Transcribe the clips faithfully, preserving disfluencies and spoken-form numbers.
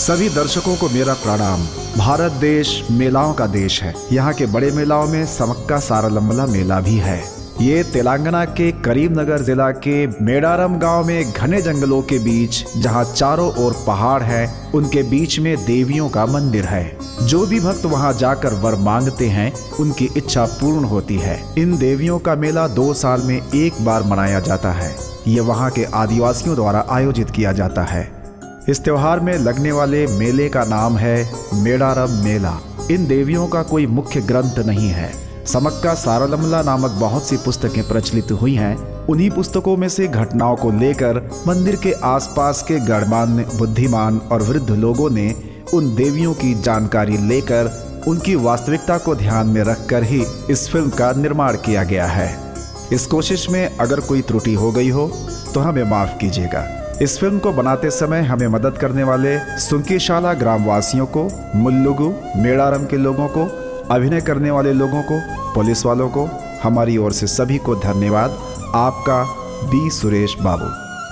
सभी दर्शकों को मेरा प्रणाम। भारत देश मेलाओं का देश है। यहाँ के बड़े मेलाओं में समक्का सारलम्बला मेला भी है। ये तेलंगाना के करीमनगर जिला के मेडारम गांव में घने जंगलों के बीच, जहाँ चारों ओर पहाड़ है, उनके बीच में देवियों का मंदिर है। जो भी भक्त वहाँ जाकर वर मांगते हैं, उनकी इच्छा पूर्ण होती है। इन देवियों का मेला दो साल में एक बार मनाया जाता है। ये वहाँ के आदिवासियों द्वारा आयोजित किया जाता है। इस त्योहार में लगने वाले मेले का नाम है मेडारम मेला। इन देवियों का कोई मुख्य ग्रंथ नहीं है। समक्का सारलम्बला नामक बहुत सी पुस्तकें प्रचलित हुई हैं। उन्हीं पुस्तकों में से घटनाओं को लेकर मंदिर के आसपास के गणमान्य, बुद्धिमान और वृद्ध लोगों ने उन देवियों की जानकारी लेकर उनकी वास्तविकता को ध्यान में रखकर ही इस फिल्म का निर्माण किया गया है। इस कोशिश में अगर कोई त्रुटि हो गई हो तो हमें माफ कीजिएगा। इस फिल्म को बनाते समय हमें मदद करने वाले सुंकीशाला ग्रामवासियों को, मुल्लुगु मेडारम के लोगों को, अभिनय करने वाले लोगों को, पुलिस वालों को, हमारी ओर से सभी को धन्यवाद। आपका बी सुरेश बाबू।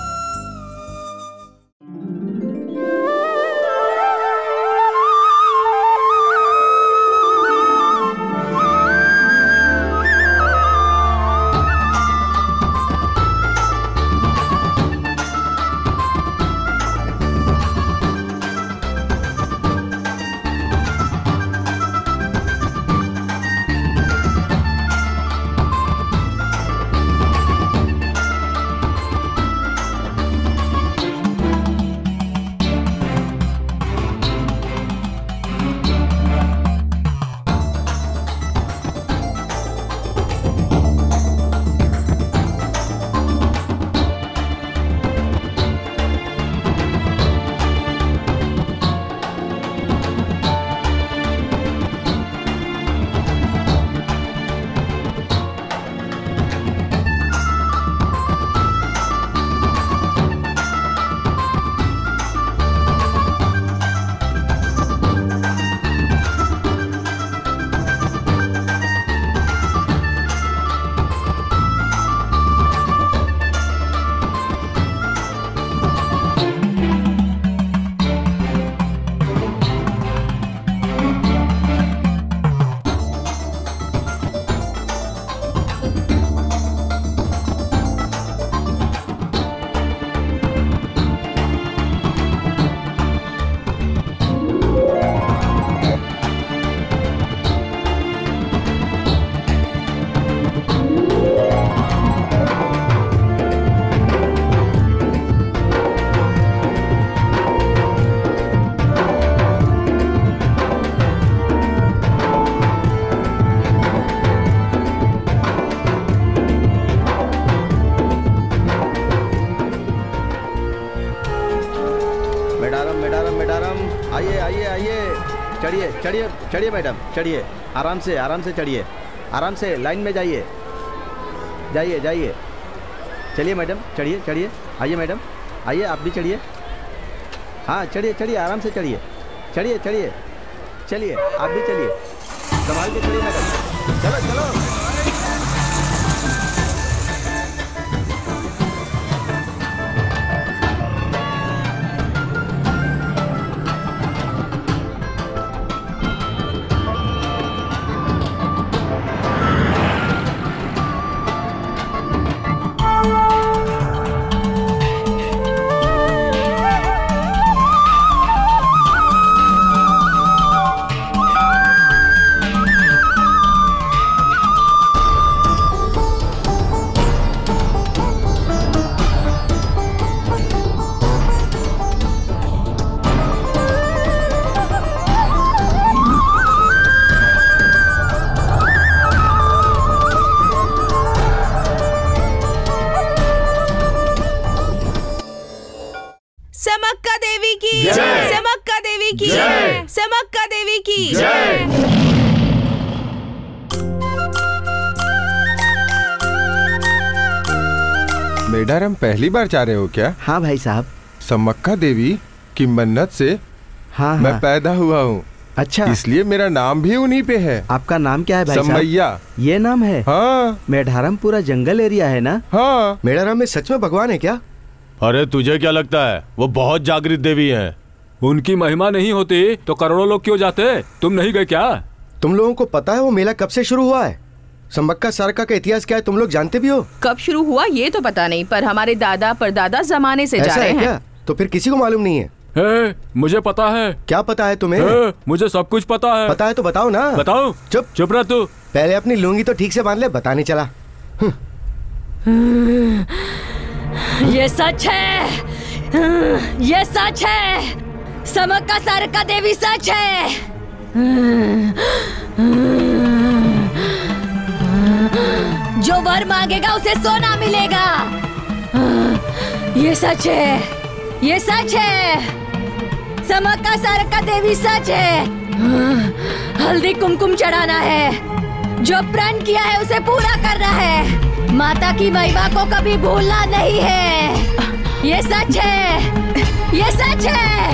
चढ़िए चढ़िए मैडम, चढ़िए, आराम से आराम से चढ़िए, आराम से लाइन में जाइए जाइए जाइए चलिए मैडम, चढ़िए चढ़िए, आइए मैडम, आइए आप भी चढ़िए। हाँ चढ़िए चढ़िए, आराम से चढ़िए, चढ़िए चढ़िए, चलिए आप भी चलिए, संभाल के चढ़िए मैडम, चलो चलो। समक्का देवी की जय, समक्का देवी की जय, समक्का देवी की जय। मेडारम पहली बार जा रहे हो क्या? हाँ भाई साहब। समक्का देवी की मन्नत से हाँ मैं हाँ। पैदा हुआ हूँ। अच्छा, इसलिए मेरा नाम भी उन्हीं पे है। आपका नाम क्या है भाई साहब? समैया। ये नाम है? हाँ। मेडारम पूरा जंगल एरिया है ना? हाँ। मेडारम में सच में भगवान है क्या? अरे तुझे क्या लगता है, वो बहुत जागृत देवी हैं। उनकी महिमा नहीं होती तो करोड़ों लोग क्यों जाते? तुम नहीं गए क्या? तुम लोगों को पता है वो मेला कब से शुरू हुआ है? समक्का सारका का इतिहास क्या है तुम लोग जानते भी हो? कब शुरू हुआ ये तो पता नहीं, पर हमारे दादा परदादा जमाने से जा रहे हैं। क्या? तो फिर किसी को मालूम नहीं है? ए, मुझे पता है। क्या पता है तुम्हें? ए, मुझे सब कुछ पता है। पता है तो बताओ ना। बताओ। चुप चुप रह तू। पहले अपनी लुंगी तो ठीक से बांध ले, बताने चला। ये सच है, ये सच है, समक्का सारका देवी सच है। जो वर मांगेगा उसे सोना मिलेगा। ये सच है, ये सच है, समक्का सारका देवी सच है। हल्दी कुमकुम चढ़ाना है, जो प्रण किया है उसे पूरा करना है। माता की महिमा को कभी भूलना नहीं है। ये सच है, ये सच है।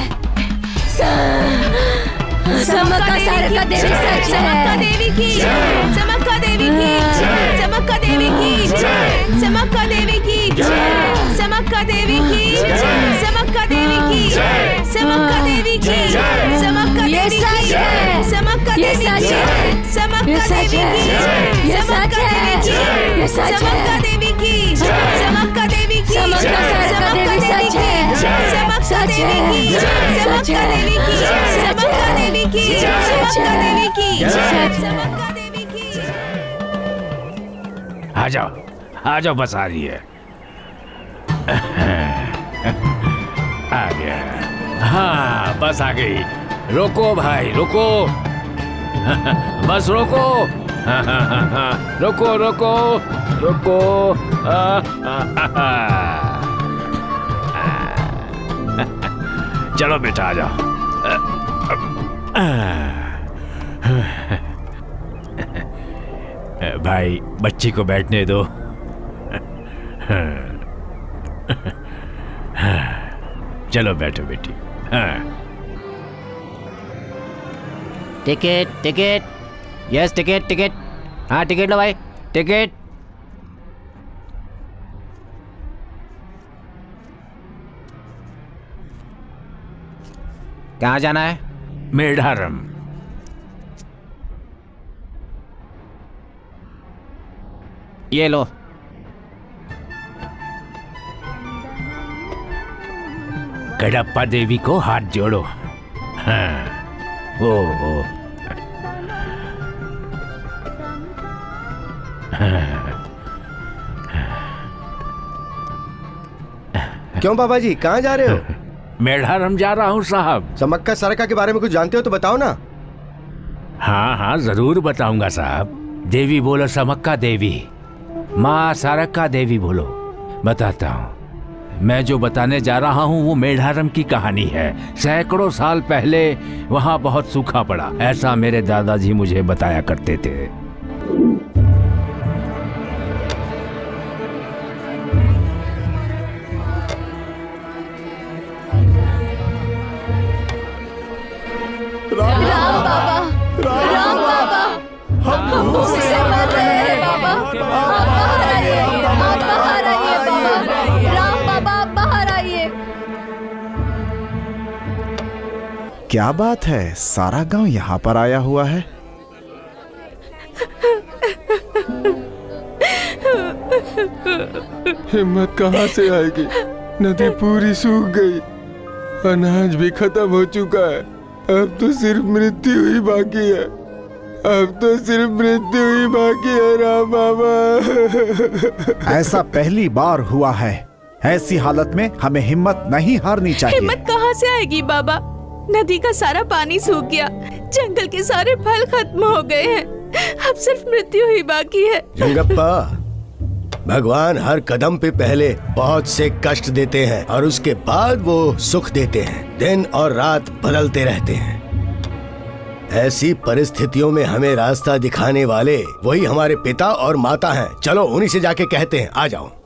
समक्का सारका देवी सच है। समक्का देवी की, समक्का देवी की, समक्का देवी की, समक्का देवी की, समक्का देवी की, समक्का देवी की, समक्का देवी की, समक्का देवी की, समक्का देवी की, समक्का देवी की, समक्का देवी की, समक्का देवी की, समक्का देवी की, समक्का सारका देवी सच है। समक्का देवी की, समक्का देवी की, समक्का देवी की, समक्का देवी की, समक्का देवी की। आ जाओ, आ जाओ, बस आ रही है। आ गया। हाँ, बस आ गई। रोको भाई, रोको। बस रोको। रोको रोको रोको। चलो बेटा, आ जाओ। भाई, बच्ची को बैठने दो। चलो बैठो बेटी। Ticket ticket, yes ticket ticket, हाँ टिकट लो भाई, टिकट। कहाँ जाना है? मेढारम। ये लो। कडप्पा देवी को हाथ जोड़ो। हाँ, ओ, ओ। क्यों बाबा जी, कहाँ जा रहे हो? मेढारम जा रहा हूँ साहब। समक्का सारका के बारे में कुछ जानते हो तो बताओ ना। हाँ हाँ, जरूर बताऊंगा साहब। देवी बोलो समक्का देवी, माँ सारका देवी बोलो। बताता हूँ। मैं जो बताने जा रहा हूँ वो मेढारम की कहानी है। सैकड़ों साल पहले वहाँ बहुत सूखा पड़ा, ऐसा मेरे दादाजी मुझे बताया करते थे। राम बाबा, राम बाबा, हम भूख से मर रहे हैं बाबा। आप बाहर आइए, आप बाहर आइए बाबा। राम बाबा, आप बाहर आइए। क्या बात है, सारा गांव यहाँ पर आया हुआ है। हिम्मत कहाँ से आएगी? नदी पूरी सूख गई, अनाज भी खत्म हो चुका है। अब तो सिर्फ मृत्यु ही बाकी है। अब तो सिर्फ मृत्यु ही बाकी है राम बाबा। ऐसा पहली बार हुआ है। ऐसी हालत में हमें हिम्मत नहीं हारनी चाहिए। हिम्मत कहाँ से आएगी बाबा? नदी का सारा पानी सूख गया, जंगल के सारे फल खत्म हो गए हैं, अब सिर्फ मृत्यु ही बाकी है। जंगप्पा, भगवान हर कदम पे पहले बहुत से कष्ट देते हैं और उसके बाद वो सुख देते हैं। दिन और रात बदलते रहते हैं। ऐसी परिस्थितियों में हमें रास्ता दिखाने वाले वही हमारे पिता और माता हैं। चलो उन्हीं से जाके कहते हैं। आ जाओ।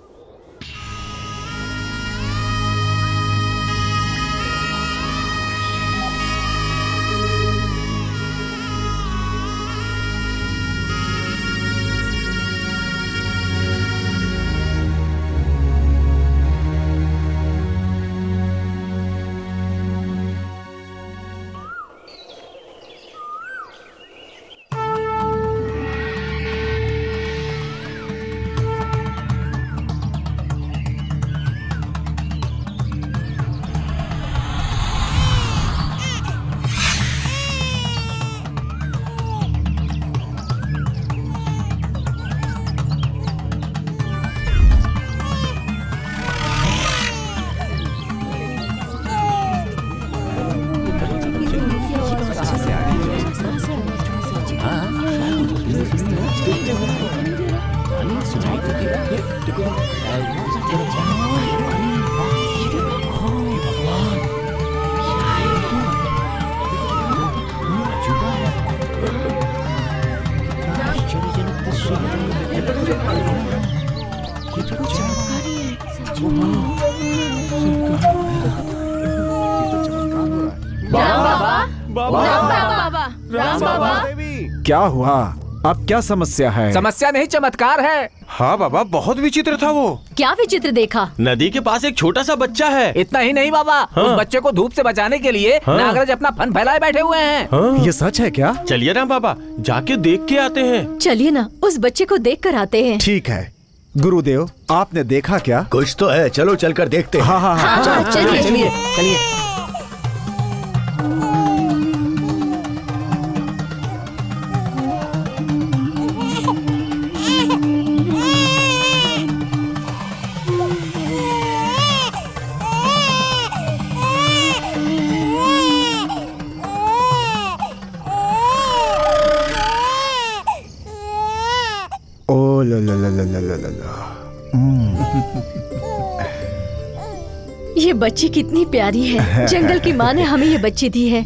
बाबा बाबा राम बाबा। क्या हुआ? अब क्या समस्या है? समस्या नहीं, चमत्कार है। हाँ बाबा, बहुत विचित्र था वो। क्या विचित्र देखा? नदी के पास एक छोटा सा बच्चा है। इतना ही नहीं बाबा, हाँ। उस बच्चे को धूप से बचाने के लिए हाँ। नागराज अपना फन फैलाए बैठे हुए हैं। हाँ। ये सच है क्या? चलिए ना बाबा, जाके देख के आते हैं। चलिए ना, उस बच्चे को देख कर आते हैं। ठीक है गुरुदेव, आपने देखा क्या? कुछ तो है, चलो चलकर देखते हैं। हाँ हाँ हाँ, हाँ, चलिए चलिए चलिए। ओ ला ला ला ला ला ला ला। ये बच्ची कितनी प्यारी है। जंगल की माँ ने हमें ये बच्ची दी है।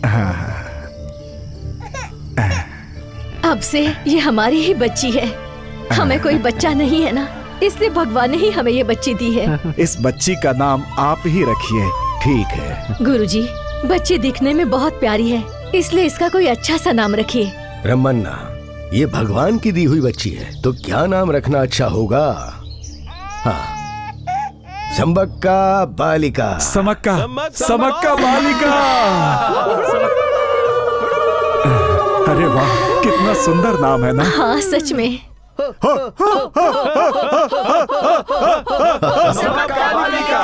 अब से ये हमारी ही बच्ची है। हमें कोई बच्चा नहीं है ना, इसलिए भगवान ने ही हमें ये बच्ची दी है। इस बच्ची का नाम आप ही रखिए। ठीक है गुरुजी, बच्ची दिखने में बहुत प्यारी है, इसलिए इसका कोई अच्छा सा नाम रखिए। रमन्ना, ये भगवान की दी हुई बच्ची है, तो क्या नाम रखना अच्छा होगा? हाँ, समक्का बालिका। समक्का समक्का बालिका। अरे वाह, कितना सुंदर नाम है ना। हाँ सच में। समक्का बालिका।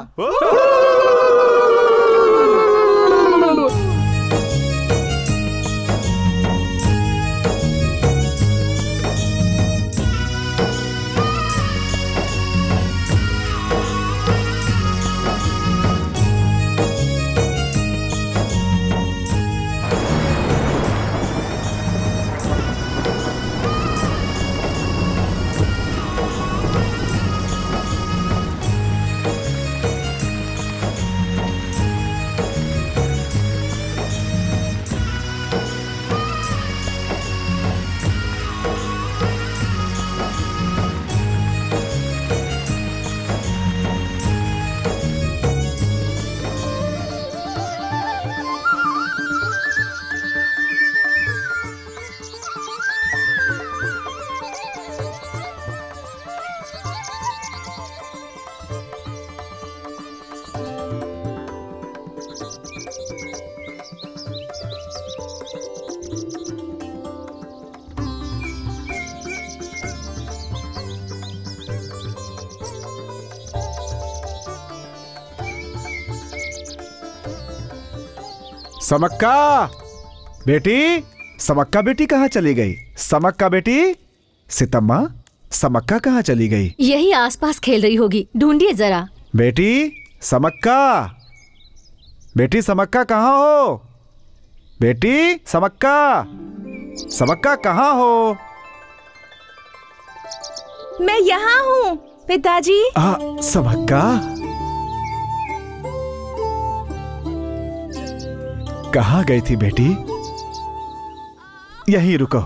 समक्का बेटी, समक्का बेटी कहाँ चली गई? समक्का बेटी, सितम्मा, समक्का कहाँ चली गई? यही आसपास खेल रही होगी, ढूंढिए जरा। बेटी समक्का, बेटी समक्का कहाँ हो? बेटी समक्का, समक्का कहाँ हो? मैं यहाँ हूँ पिताजी। आ, समक्का कहाँ गई थी बेटी? यहीं रुको।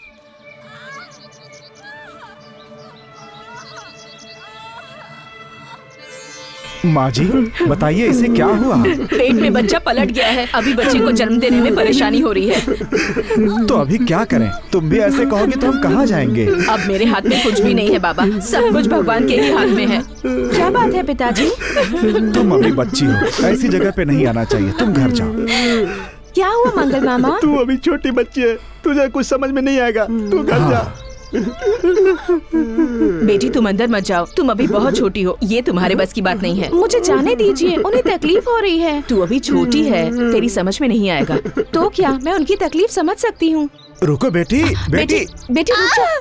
माँ जी बताइए, इसे क्या हुआ? पेट में बच्चा पलट गया है, अभी बच्चे को जन्म देने में परेशानी हो रही है। तो अभी क्या करें? तुम भी ऐसे कहोगे तो हम कहाँ जाएंगे? अब मेरे हाथ में कुछ भी नहीं है बाबा, सब कुछ भगवान के ही हाथ में है। क्या बात है पिताजी? तुम अभी बच्ची हो, ऐसी जगह पे नहीं आना चाहिए, तुम घर जाओ। क्या हुआ मंगल मामा? तू अभी छोटी बच्ची है, तुझे कुछ समझ में नहीं आएगा, तू घर जा। बेटी तुम अंदर मत जाओ, तुम अभी बहुत छोटी हो, ये तुम्हारे बस की बात नहीं है। मुझे जाने दीजिए, उन्हें तकलीफ हो रही है। तू अभी छोटी है, तेरी समझ में नहीं आएगा। तो क्या मैं उनकी तकलीफ समझ सकती हूँ। रुको बेटी, बेटी बेटी रुक जा।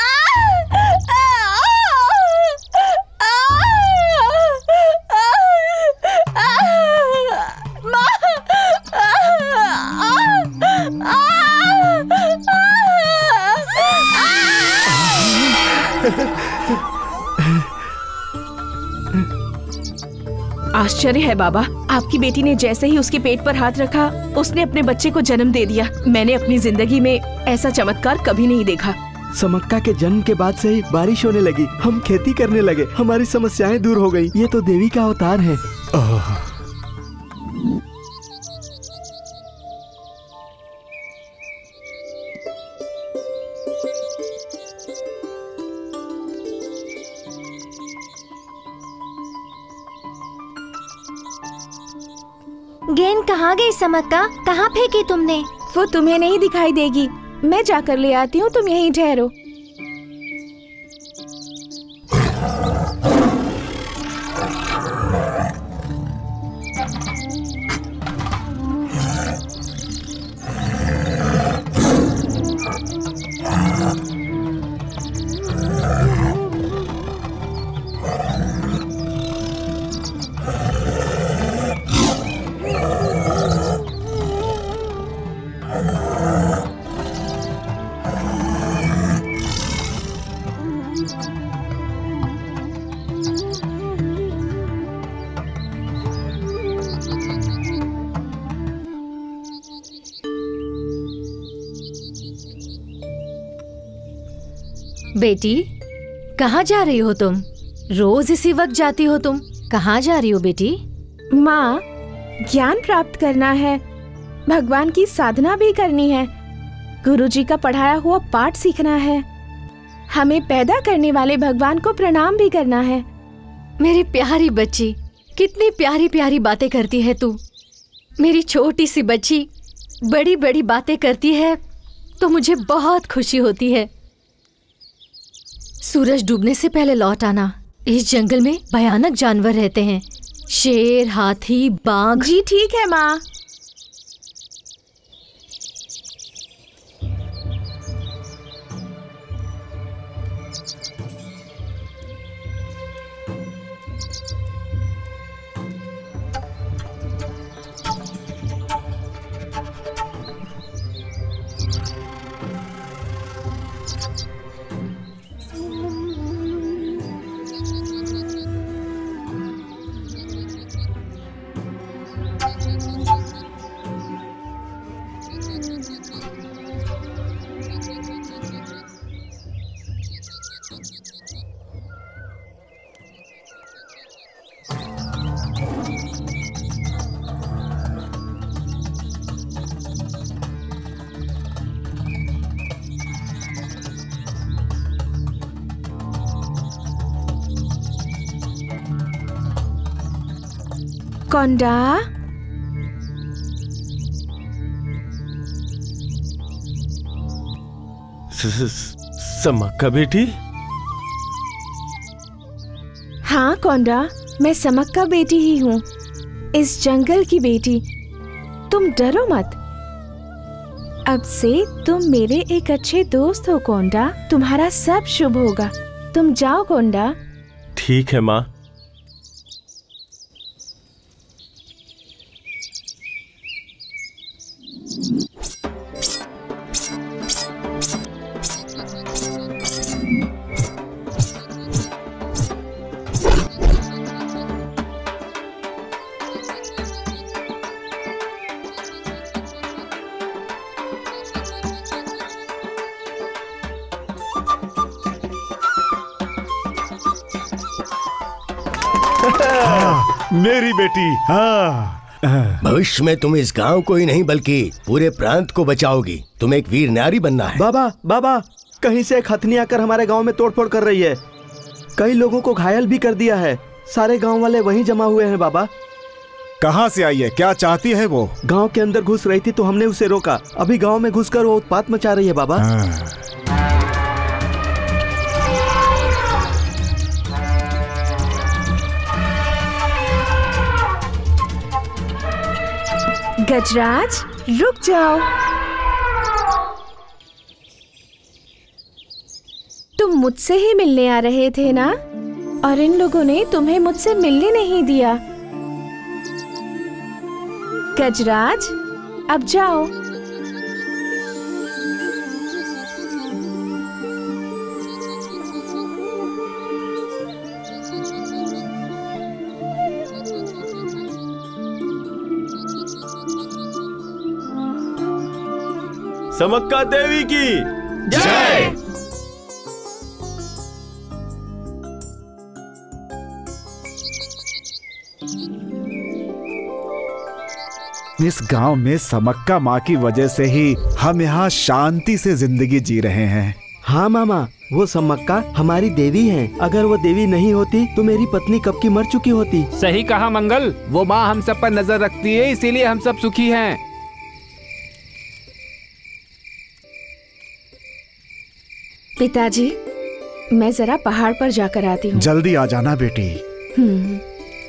आश्चर्य है बाबा, आपकी बेटी ने जैसे ही उसके पेट पर हाथ रखा, उसने अपने बच्चे को जन्म दे दिया। मैंने अपनी जिंदगी में ऐसा चमत्कार कभी नहीं देखा। समक्का के जन्म के बाद से ही बारिश होने लगी, हम खेती करने लगे, हमारी समस्याएं दूर हो गई। ये तो देवी का अवतार है। पेन कहाँ गई समक्का? कहाँ फेंकी तुमने? वो तुम्हें नहीं दिखाई देगी, मैं जाकर ले आती हूँ, तुम यहीं ठहरो। बेटी, कहाँ जा रही हो तुम? रोज इसी वक्त जाती हो तुम। कहाँ जा रही हो बेटी? माँ, ज्ञान प्राप्त करना है, भगवान की साधना भी करनी है, गुरुजी का पढ़ाया हुआ पाठ सीखना है, हमें पैदा करने वाले भगवान को प्रणाम भी करना है। मेरी प्यारी बच्ची, कितनी प्यारी प्यारी बातें करती है तू। मेरी छोटी सी बच्ची बड़ी बड़ी बातें करती है तो मुझे बहुत खुशी होती है। सूरज डूबने से पहले लौट आना। इस जंगल में भयानक जानवर रहते हैं, शेर, हाथी, बाघ। जी ठीक है माँ। कोंडा, समक्का बेटी? हाँ कोंडा, मैं समक्का बेटी ही हूँ, इस जंगल की बेटी। तुम डरो मत, अब से तुम मेरे एक अच्छे दोस्त हो कोंडा। तुम्हारा सब शुभ होगा। तुम जाओ कोंडा। ठीक है माँ। मेरी बेटी, हाँ। भविष्य में तुम इस गांव को ही नहीं बल्कि पूरे प्रांत को बचाओगी। तुम एक वीर नारी बनना है। बाबा, बाबा, कहीं से एक हथनी आकर हमारे गांव में तोड़फोड़ कर रही है। कई लोगों को घायल भी कर दिया है। सारे गांव वाले वहीं जमा हुए हैं बाबा। कहाँ से आई है? क्या चाहती है वो? गांव के अंदर घुस रही थी तो हमने उसे रोका। अभी गांव में घुसकर वो उत्पात मचा रही है बाबा। गजराज, रुक जाओ। तुम मुझसे ही मिलने आ रहे थे ना? और इन लोगों ने तुम्हें मुझसे मिलने नहीं दिया। गजराज, अब जाओ। समक्का देवी की जय। इस गांव में समक्का माँ की वजह से ही हम यहाँ शांति से जिंदगी जी रहे हैं। हाँ मामा, वो सम्मक्का हमारी देवी हैं। अगर वो देवी नहीं होती तो मेरी पत्नी कब की मर चुकी होती। सही कहा मंगल, वो माँ हम सब पर नजर रखती है, इसीलिए हम सब सुखी हैं। पिताजी, मैं जरा पहाड़ पर जाकर आती हूँ। जल्दी आ जाना बेटी। हम्म।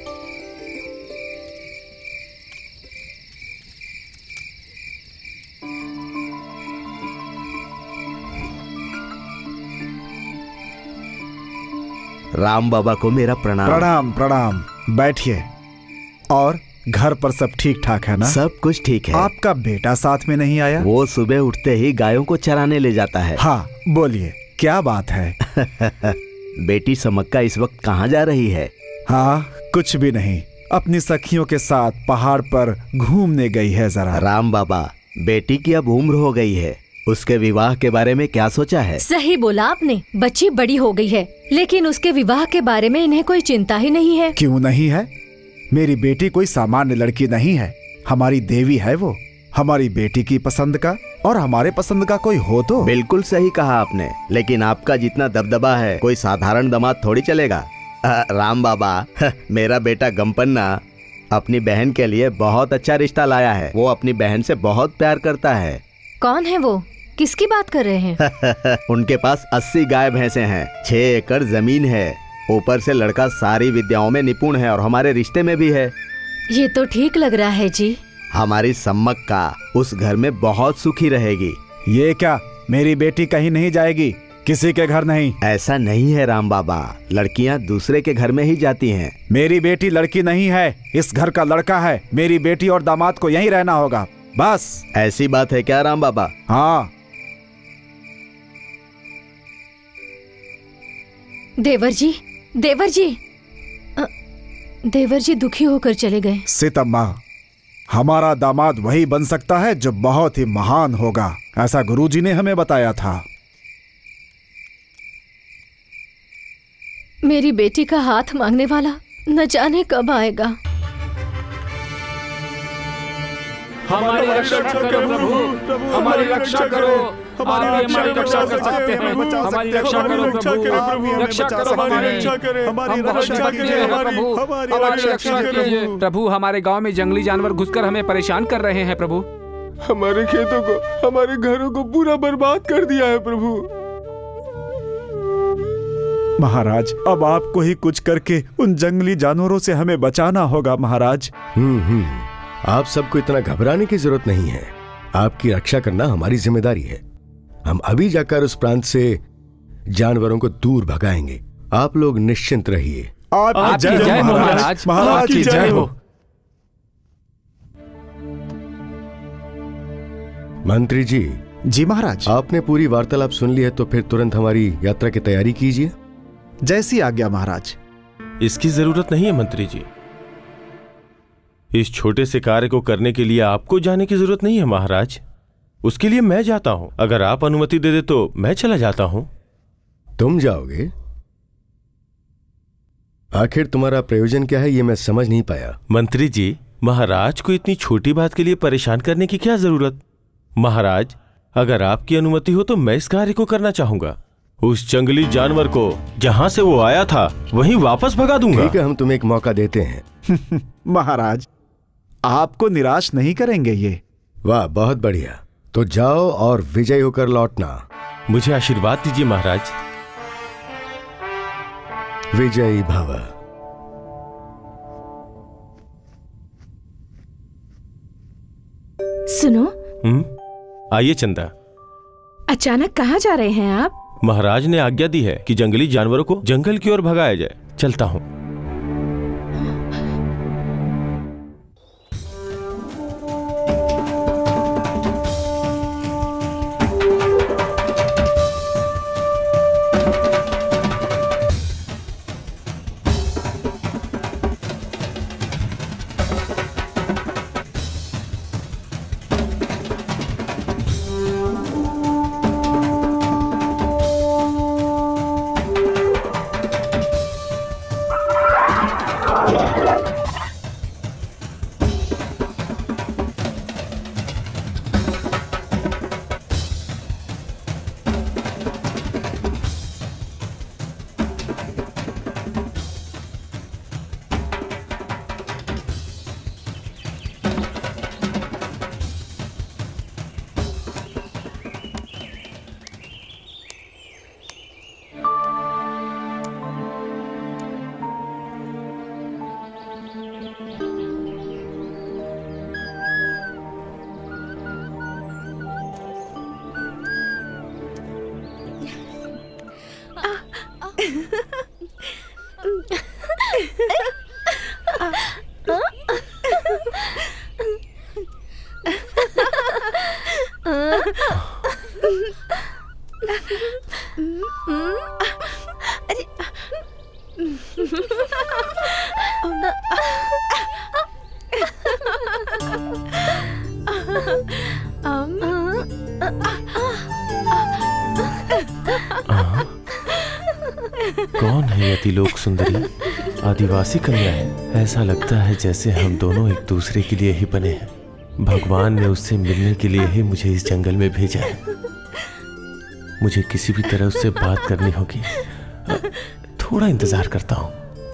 राम बाबा को मेरा प्रणाम। प्रणाम प्रणाम। बैठिए। और घर पर सब ठीक ठाक है ना? सब कुछ ठीक है। आपका बेटा साथ में नहीं आया? वो सुबह उठते ही गायों को चराने ले जाता है। हाँ बोलिए, क्या बात है? बेटी सम्मक्का इस वक्त कहाँ जा रही है? हाँ कुछ भी नहीं, अपनी सखियों के साथ पहाड़ पर घूमने गई है जरा। राम बाबा, बेटी की अब उम्र हो गई है, उसके विवाह के बारे में क्या सोचा है? सही बोला आपने, बच्ची बड़ी हो गई है, लेकिन उसके विवाह के बारे में इन्हें कोई चिंता ही नहीं है। क्यों नहीं है? मेरी बेटी कोई सामान्य लड़की नहीं है, हमारी देवी है वो। हमारी बेटी की पसंद का और हमारे पसंद का कोई हो तो। बिल्कुल सही कहा आपने, लेकिन आपका जितना दबदबा है कोई साधारण दामाद थोड़ी चलेगा। आ, राम बाबा, मेरा बेटा गंपन्ना अपनी बहन के लिए बहुत अच्छा रिश्ता लाया है। वो अपनी बहन से बहुत प्यार करता है। कौन है वो? किसकी बात कर रहे हैं? उनके पास अस्सी गाय भैंसे हैं, छह एकड़ जमीन है, ऊपर से लड़का सारी विद्याओं में निपुण है और हमारे रिश्ते में भी है। ये तो ठीक लग रहा है जी। हमारी सम्मक्का उस घर में बहुत सुखी रहेगी। ये क्या, मेरी बेटी कहीं नहीं जाएगी, किसी के घर नहीं? ऐसा नहीं है राम बाबा, लड़कियां दूसरे के घर में ही जाती हैं। मेरी बेटी लड़की नहीं है, इस घर का लड़का है। मेरी बेटी और दामाद को यहीं रहना होगा, बस। ऐसी बात है क्या राम बाबा? हाँ। देवर जी, देवर जी, अ, देवर जी दुखी होकर चले गए। सीतम्मा, हमारा दामाद वही बन सकता है जो बहुत ही महान होगा, ऐसा गुरुजी ने हमें बताया था। मेरी बेटी का हाथ मांगने वाला न जाने कब आएगा। हमारी रक्षा करो प्रभु, हमारी रक्षा करो। आप ही हमारी रक्षा कर सकते हैं। हमारी रक्षा करो प्रभु, रक्षा करो हमारी, हमारी रक्षा कीजिए प्रभु, हमारी रक्षा कीजिए प्रभु। हमारे गांव में जंगली जानवर घुसकर हमें परेशान कर रहे हैं प्रभु। हमारे खेतों को, हमारे घरों को पूरा बर्बाद कर दिया है प्रभु। महाराज, अब आपको ही कुछ करके उन जंगली जानवरों से हमें बचाना होगा महाराज। हम्म हम्म आप सबको इतना घबराने की जरूरत नहीं है। आपकी रक्षा करना हमारी जिम्मेदारी है। हम अभी जाकर उस प्रांत से जानवरों को दूर भगाएंगे। आप लोग निश्चिंत रहिए। आपकी जय, जय हो महाराज, महाराज की जय हो। मंत्री जी। जी महाराज। आपने पूरी वार्तालाप सुन ली है तो फिर तुरंत हमारी यात्रा की तैयारी कीजिए। जैसी आज्ञा महाराज। इसकी जरूरत नहीं है मंत्री जी, इस छोटे से कार्य को करने के लिए आपको जाने की जरूरत नहीं है महाराज। उसके लिए मैं जाता हूं। अगर आप अनुमति दे दे तो मैं चला जाता हूं। तुम जाओगे? आखिर तुम्हारा प्रयोजन क्या है ये मैं समझ नहीं पाया। मंत्री जी, महाराज को इतनी छोटी बात के लिए परेशान करने की क्या जरूरत। महाराज, अगर आपकी अनुमति हो तो मैं इस कार्य को करना चाहूंगा। उस जंगली जानवर को जहां से वो आया था वहीं वापस भगा दूंगा। ठीक है, हम तुम्हें एक मौका देते हैं। महाराज, आपको निराश नहीं करेंगे ये। वाह, बहुत बढ़िया। तो जाओ और विजय होकर लौटना। मुझे आशीर्वाद दीजिए महाराज। विजयी भव। सुनो। हम्म, आइए चंदा। अचानक कहाँ जा रहे हैं आप? महाराज ने आज्ञा दी है कि जंगली जानवरों को जंगल की ओर भगाया जाए। चलता हूं। कौन है अतिलोक सुंदरी? आदिवासी कन्या है। ऐसा लगता है जैसे हम दोनों एक दूसरे के लिए ही बने हैं। भगवान ने उससे मिलने के लिए ही मुझे इस जंगल में भेजा है। मुझे किसी भी तरह उससे बात करनी होगी। थोड़ा इंतजार करता हूँ।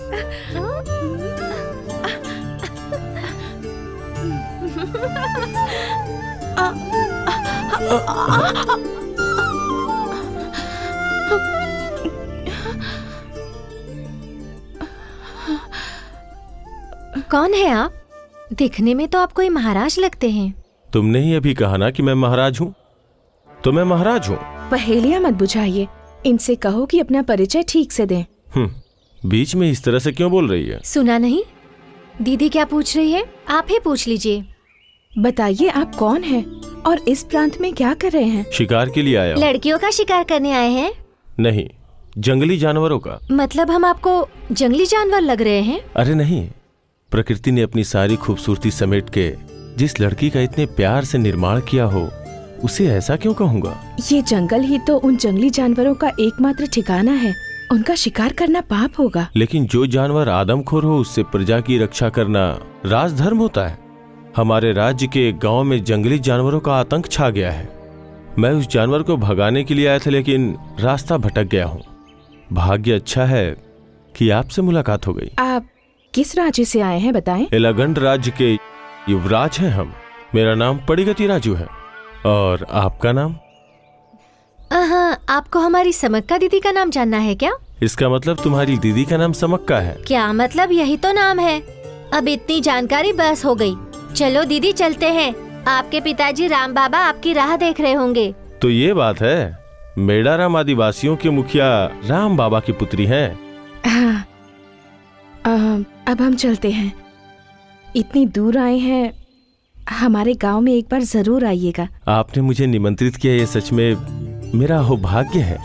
कौन है आप? दिखने में तो आप कोई महाराज लगते हैं। तुमने ही अभी कहा ना कि मैं महाराज हूँ, तो मैं महाराज हूँ। पहेलियां मत बुझाइए, इनसे कहो कि अपना परिचय ठीक से दें। हम्म, बीच में इस तरह से क्यों बोल रही है? सुना नहीं? दीदी क्या पूछ रही है? आप ही पूछ लीजिए। बताइए आप कौन हैं और इस प्रांत में क्या कर रहे हैं? शिकार के लिए आया हूँ। लड़कियों का शिकार करने आए हैं? नहीं, जंगली जानवरों का। मतलब हम आपको जंगली जानवर लग रहे हैं? अरे नहीं, प्रकृति ने अपनी सारी खूबसूरती समेट के जिस लड़की का इतने प्यार से निर्माण किया हो, उसे ऐसा क्यों कहूँगा? ये जंगल ही तो उन जंगली जानवरों का एकमात्र ठिकाना है। उनका शिकार करना पाप होगा। लेकिन जो जानवर आदमखोर हो, उससे प्रजा की रक्षा करना राजधर्म होता है। हमारे राज्य के गांव में जंगली जानवरों का आतंक छा गया है। मैं उस जानवर को भगाने के लिए आया था, लेकिन रास्ता भटक गया हूँ। भाग्य अच्छा है कि आपसे मुलाकात हो गई। आप किस राज्य से आए हैं बताएं? एलागंड राज्य के युवराज हैं हम। मेरा नाम पड़ीगति राजू है। और आपका नाम? हाँ, आपको हमारी समक्का दीदी का नाम जानना है क्या? इसका मतलब तुम्हारी दीदी का नाम समक्का है? क्या मतलब? यही तो नाम है। अब इतनी जानकारी बस हो गई। चलो दीदी चलते हैं। आपके पिताजी राम बाबा आपकी राह देख रहे होंगे। तो ये बात है, मेडाराम आदिवासियों के मुखिया राम बाबा की पुत्री हैं। हाँ, अब हम चलते हैं। इतनी दूर आए हैं, हमारे गांव में एक बार जरूर आइएगा। आपने मुझे निमंत्रित किया, ये सच में मेरा सौभाग्य है।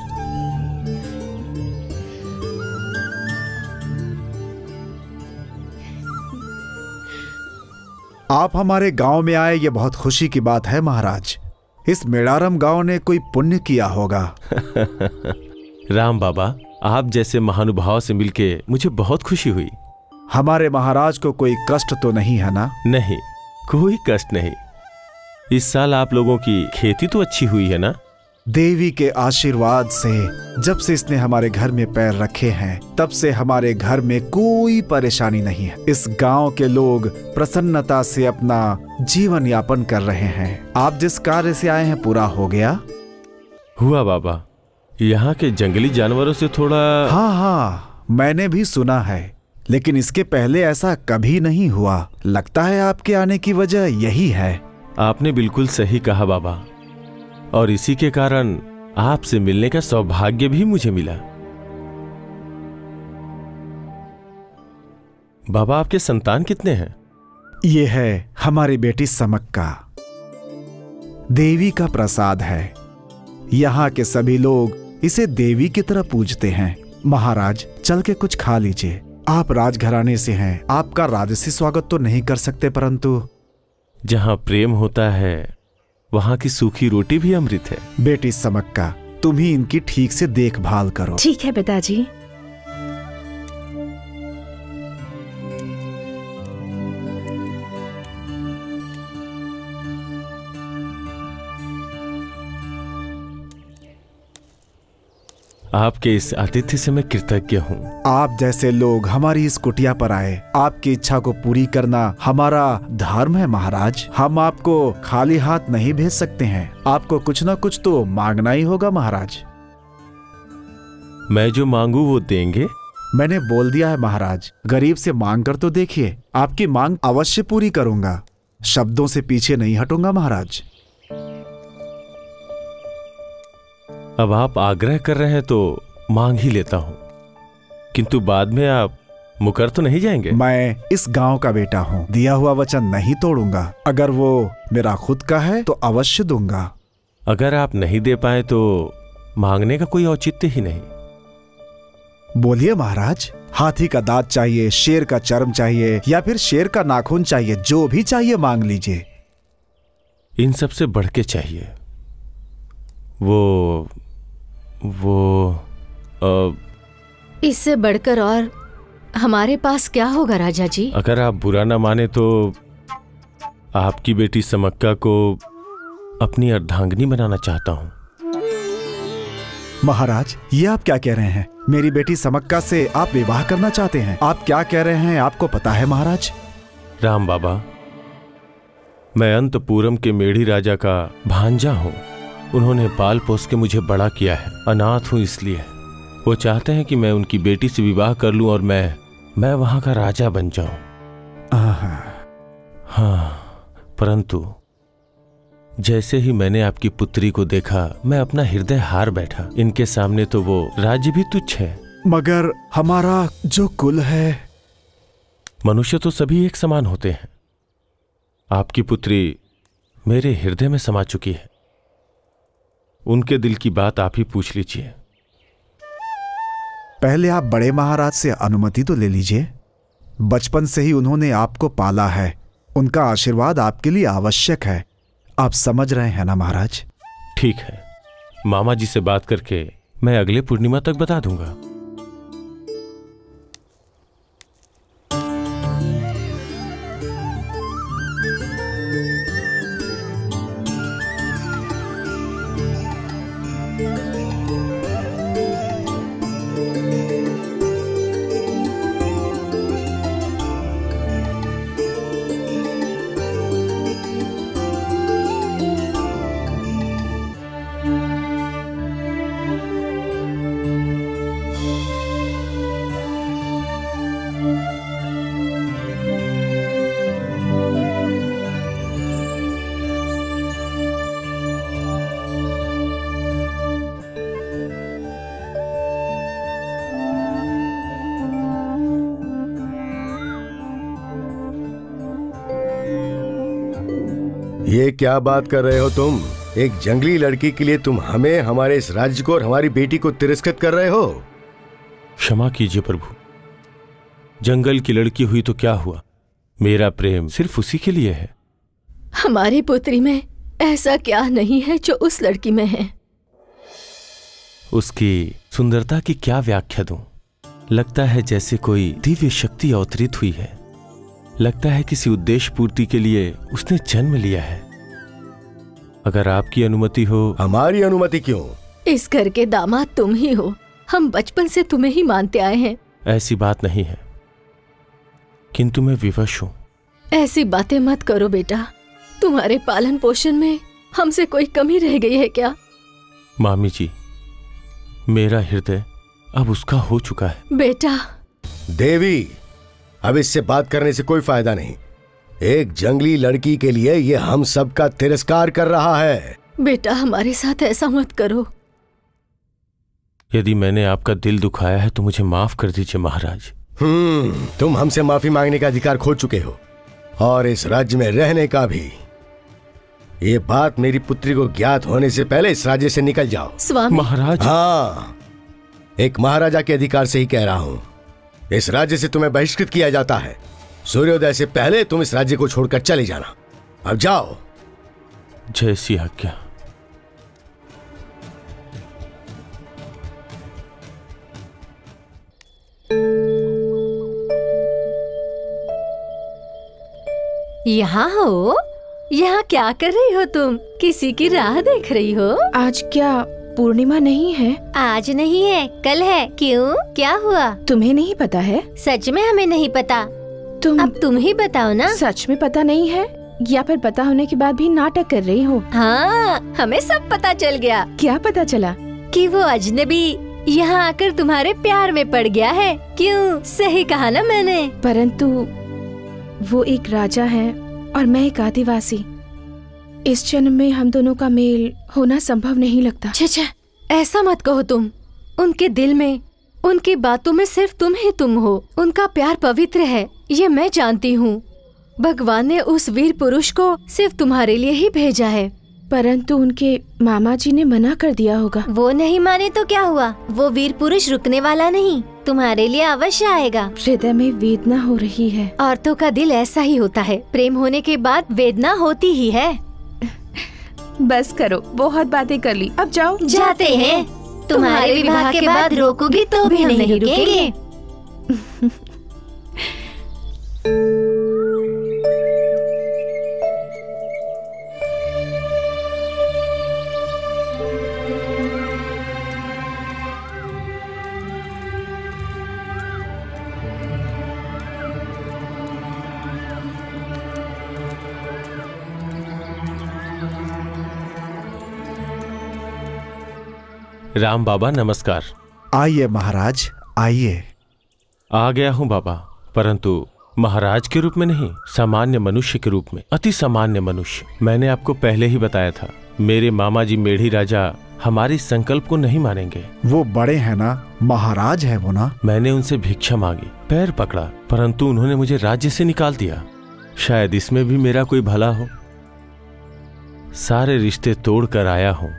आप हमारे गांव में आए, ये बहुत खुशी की बात है महाराज। इस मेडारम गांव ने कोई पुण्य किया होगा। राम बाबा, आप जैसे महानुभाव से मिलके मुझे बहुत खुशी हुई। हमारे महाराज को कोई कष्ट तो नहीं है ना? नहीं, कोई कष्ट नहीं। इस साल आप लोगों की खेती तो अच्छी हुई है ना? देवी के आशीर्वाद से जब से इसने हमारे घर में पैर रखे हैं, तब से हमारे घर में कोई परेशानी नहीं है। इस गांव के लोग प्रसन्नता से अपना जीवन यापन कर रहे हैं। आप जिस कार्य से आए हैं पूरा हो गया? हुआ बाबा। यहाँ के जंगली जानवरों से थोड़ा। हाँ हाँ, मैंने भी सुना है, लेकिन इसके पहले ऐसा कभी नहीं हुआ। लगता है आपके आने की वजह यही है। आपने बिल्कुल सही कहा बाबा, और इसी के कारण आपसे मिलने का सौभाग्य भी मुझे मिला। बाबा, आपके संतान कितने हैं? ये है हमारी बेटी समक्का। देवी का प्रसाद है। यहाँ के सभी लोग इसे देवी की तरह पूजते हैं। महाराज, चल के कुछ खा लीजिए। आप राजघराने से हैं, आपका राजसी स्वागत तो नहीं कर सकते, परंतु जहाँ प्रेम होता है वहाँ की सूखी रोटी भी अमृत है। बेटी समक्का, तुम ही इनकी ठीक से देखभाल करो। ठीक है पिताजी। आपके इस आतिथ्य से मैं कृतज्ञ हूँ। आप जैसे लोग हमारी इस कुटिया पर आए, आपकी इच्छा को पूरी करना हमारा धर्म है महाराज। हम आपको खाली हाथ नहीं भेज सकते हैं, आपको कुछ ना कुछ तो मांगना ही होगा महाराज। मैं जो मांगू वो देंगे? मैंने बोल दिया है महाराज, गरीब से मांग कर तो देखिए। आपकी मांग अवश्य पूरी करूंगा, शब्दों से पीछे नहीं हटूंगा महाराज। अब आप आग्रह कर रहे हैं तो मांग ही लेता हूं, किंतु बाद में आप मुकर तो नहीं जाएंगे? मैं इस गांव का बेटा हूं, दिया हुआ वचन नहीं तोड़ूंगा। अगर वो मेरा खुद का है तो अवश्य दूंगा। अगर आप नहीं दे पाए तो मांगने का कोई औचित्य ही नहीं। बोलिए महाराज, हाथी का दांत चाहिए, शेर का चर्म चाहिए या फिर शेर का नाखून चाहिए, जो भी चाहिए मांग लीजिए। इन सब से बढ़ के चाहिए वो वो आ, इससे बढ़कर और हमारे पास क्या होगा राजा जी? अगर आप बुरा ना माने तो आपकी बेटी समक्का को अपनी अर्धांगिनी बनाना चाहता हूं। महाराज, ये आप क्या कह रहे हैं? मेरी बेटी समक्का से आप विवाह करना चाहते हैं? आप क्या कह रहे हैं आपको पता है महाराज? राम बाबा, मैं अंतपुरम के मेढ़ी राजा का भांजा हूं। उन्होंने पाल पोस के मुझे बड़ा किया है। अनाथ हूं इसलिए वो चाहते हैं कि मैं उनकी बेटी से विवाह कर लूं और मैं मैं वहां का राजा बन जाऊं। हाँ, परंतु जैसे ही मैंने आपकी पुत्री को देखा मैं अपना हृदय हार बैठा। इनके सामने तो वो राज्य भी तुच्छ है। मगर हमारा जो कुल है। मनुष्य तो सभी एक समान होते हैं। आपकी पुत्री मेरे हृदय में समा चुकी है। उनके दिल की बात आप ही पूछ लीजिए। पहले आप बड़े महाराज से अनुमति तो ले लीजिए। बचपन से ही उन्होंने आपको पाला है, उनका आशीर्वाद आपके लिए आवश्यक है। आप समझ रहे हैं ना महाराज? ठीक है, मामा जी से बात करके मैं अगले पूर्णिमा तक बता दूंगा। ये क्या बात कर रहे हो तुम? एक जंगली लड़की के लिए तुम हमें, हमारे इस राज्य को और हमारी बेटी को तिरस्कृत कर रहे हो? क्षमा कीजिए प्रभु, जंगल की लड़की हुई तो क्या हुआ? मेरा प्रेम सिर्फ उसी के लिए है। हमारी पुत्री में ऐसा क्या नहीं है जो उस लड़की में है? उसकी सुंदरता की क्या व्याख्या दूं? लगता है जैसे कोई दिव्य शक्ति अवतरित हुई है। लगता है किसी उद्देश्य पूर्ति के लिए उसने जन्म लिया है। अगर आपकी अनुमति हो। हमारी अनुमति क्यों? इस घर के दामाद तुम ही हो। हम बचपन से तुम्हें ही मानते आए हैं। ऐसी बात नहीं है, किंतु मैं विवश हूं। ऐसी बातें मत करो बेटा। तुम्हारे पालन पोषण में हमसे कोई कमी रह गई है क्या? मामी जी, मेरा हृदय अब उसका हो चुका है। बेटा। देवी, अब इससे बात करने से कोई फायदा नहीं। एक जंगली लड़की के लिए ये हम सब का तिरस्कार कर रहा है। बेटा, हमारे साथ ऐसा मत करो। यदि मैंने आपका दिल दुखाया है तो मुझे माफ कर दीजिए महाराज। हम्म, तुम हमसे माफी मांगने का अधिकार खो चुके हो और इस राज्य में रहने का भी। ये बात मेरी पुत्री को ज्ञात होने से पहले इस राज्य से निकल जाओ। स्वामी। महाराज। हाँ, एक महाराजा के अधिकार से ही कह रहा हूं। इस राज्य से तुम्हें बहिष्कृत किया जाता है। सूर्योदय से पहले तुम इस राज्य को छोड़कर चले जाना। अब जाओ। जैसी आज्ञा। यहाँ हो? यहाँ क्या कर रही हो तुम? किसी की राह देख रही हो? आज क्या पूर्णिमा नहीं है? आज नहीं है, कल है। क्यों, क्या हुआ? तुम्हें नहीं पता है? सच में हमें नहीं पता। तुम अब तुम ही बताओ ना। सच में पता नहीं है या फिर पता होने के बाद भी नाटक कर रही हो? हाँ, हमें सब पता चल गया। क्या पता चला? कि वो अजनबी यहाँ आकर तुम्हारे प्यार में पड़ गया है। क्यों, सही कहा ना मैंने? परंतु वो एक राजा है और मैं एक आदिवासी। इस जन्म में हम दोनों का मेल होना संभव नहीं लगता। छे छे, ऐसा मत कहो तुम। उनके दिल में, उनकी बातों में सिर्फ तुम ही तुम हो। उनका प्यार पवित्र है, ये मैं जानती हूँ। भगवान ने उस वीर पुरुष को सिर्फ तुम्हारे लिए ही भेजा है। परंतु उनके मामा जी ने मना कर दिया होगा। वो नहीं माने तो क्या हुआ, वो वीर पुरुष रुकने वाला नहीं, तुम्हारे लिए अवश्य आएगा। हृदय में वेदना हो रही है। औरतों का दिल ऐसा ही होता है, प्रेम होने के बाद वेदना होती ही है। बस करो, बहुत बातें कर ली, अब जाओ। जाते हैं। तुम्हारे विवाह के बाद रोकोगी तो भी हम नहीं रुकेंगे। राम बाबा नमस्कार। आइए महाराज, आइए। आ गया हूं बाबा, परंतु महाराज के रूप में नहीं, सामान्य मनुष्य के रूप में, अति सामान्य मनुष्य। मैंने आपको पहले ही बताया था, मेरे मामा जी मेढ़ी राजा हमारे संकल्प को नहीं मानेंगे। वो बड़े हैं ना, महाराज है वो ना। मैंने उनसे भिक्षा मांगी, पैर पकड़ा, परंतु उन्होंने मुझे राज्य से निकाल दिया। शायद इसमें भी मेरा कोई भला हो। सारे रिश्ते तोड़ कर आया हूं,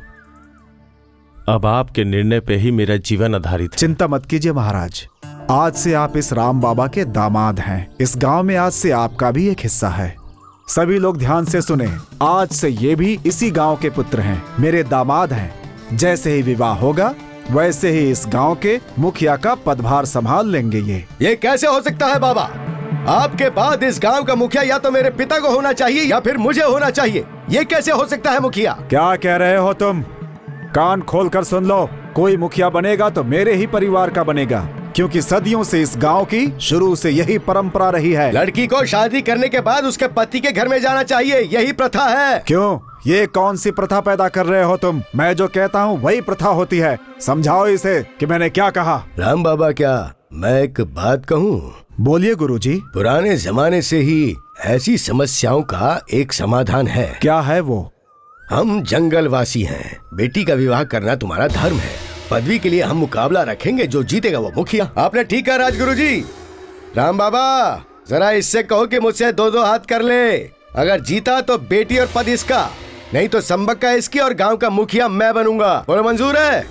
अब आपके निर्णय पे ही मेरा जीवन आधारित है। चिंता मत कीजिए महाराज, आज से आप इस राम बाबा के दामाद हैं। इस गांव में आज से आपका भी एक हिस्सा है। सभी लोग ध्यान से सुने, आज से ये भी इसी गांव के पुत्र हैं, मेरे दामाद हैं। जैसे ही विवाह होगा वैसे ही इस गांव के मुखिया का पदभार संभाल लेंगे। ये ये कैसे हो सकता है बाबा? आपके बाद इस गांव का मुखिया या तो मेरे पिता को होना चाहिए या फिर मुझे होना चाहिए। ये कैसे हो सकता है मुखिया? क्या कह रहे हो तुम? कान खोलकर सुन लो, कोई मुखिया बनेगा तो मेरे ही परिवार का बनेगा, क्योंकि सदियों से इस गांव की शुरू से यही परंपरा रही है। लड़की को शादी करने के बाद उसके पति के घर में जाना चाहिए, यही प्रथा है। क्यों? ये कौन सी प्रथा पैदा कर रहे हो तुम? मैं जो कहता हूँ वही प्रथा होती है। समझाओ इसे कि मैंने क्या कहा। राम बाबा, क्या मैं एक बात कहूँ? बोलिए गुरुजी। पुराने जमाने से ही ऐसी समस्याओं का एक समाधान है। क्या है वो? हम जंगलवासी हैं, बेटी का विवाह करना तुम्हारा धर्म है। पदवी के लिए हम मुकाबला रखेंगे, जो जीतेगा वो मुखिया। आपने ठीक कहा राजगुरु जी। राम बाबा, जरा इससे कहो कि मुझसे दो दो हाथ कर ले। अगर जीता तो बेटी और पद इसका, नहीं तो संबक्का इसकी और गांव का मुखिया मैं बनूंगा। बोलो मंजूर है?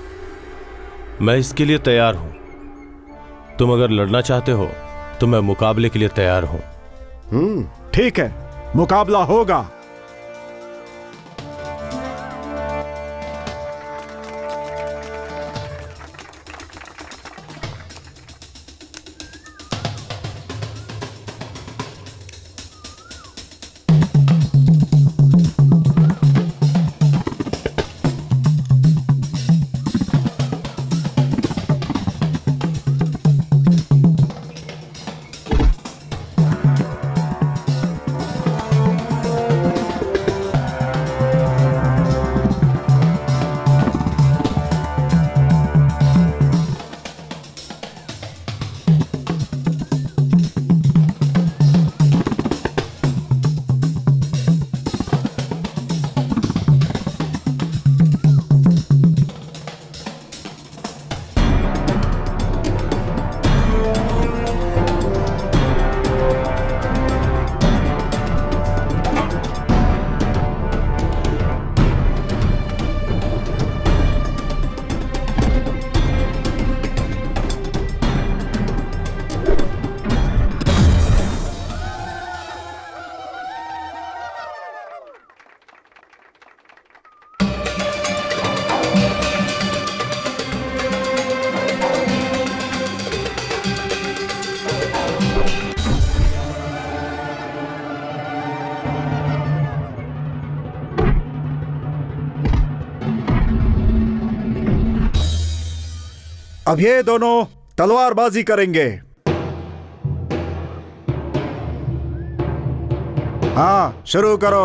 मैं इसके लिए तैयार हूँ। तुम अगर लड़ना चाहते हो तो मैं मुकाबले के लिए तैयार हूँ। हम्म, ठीक है, मुकाबला होगा। अब ये दोनों तलवारबाजी करेंगे। हाँ, शुरू करो।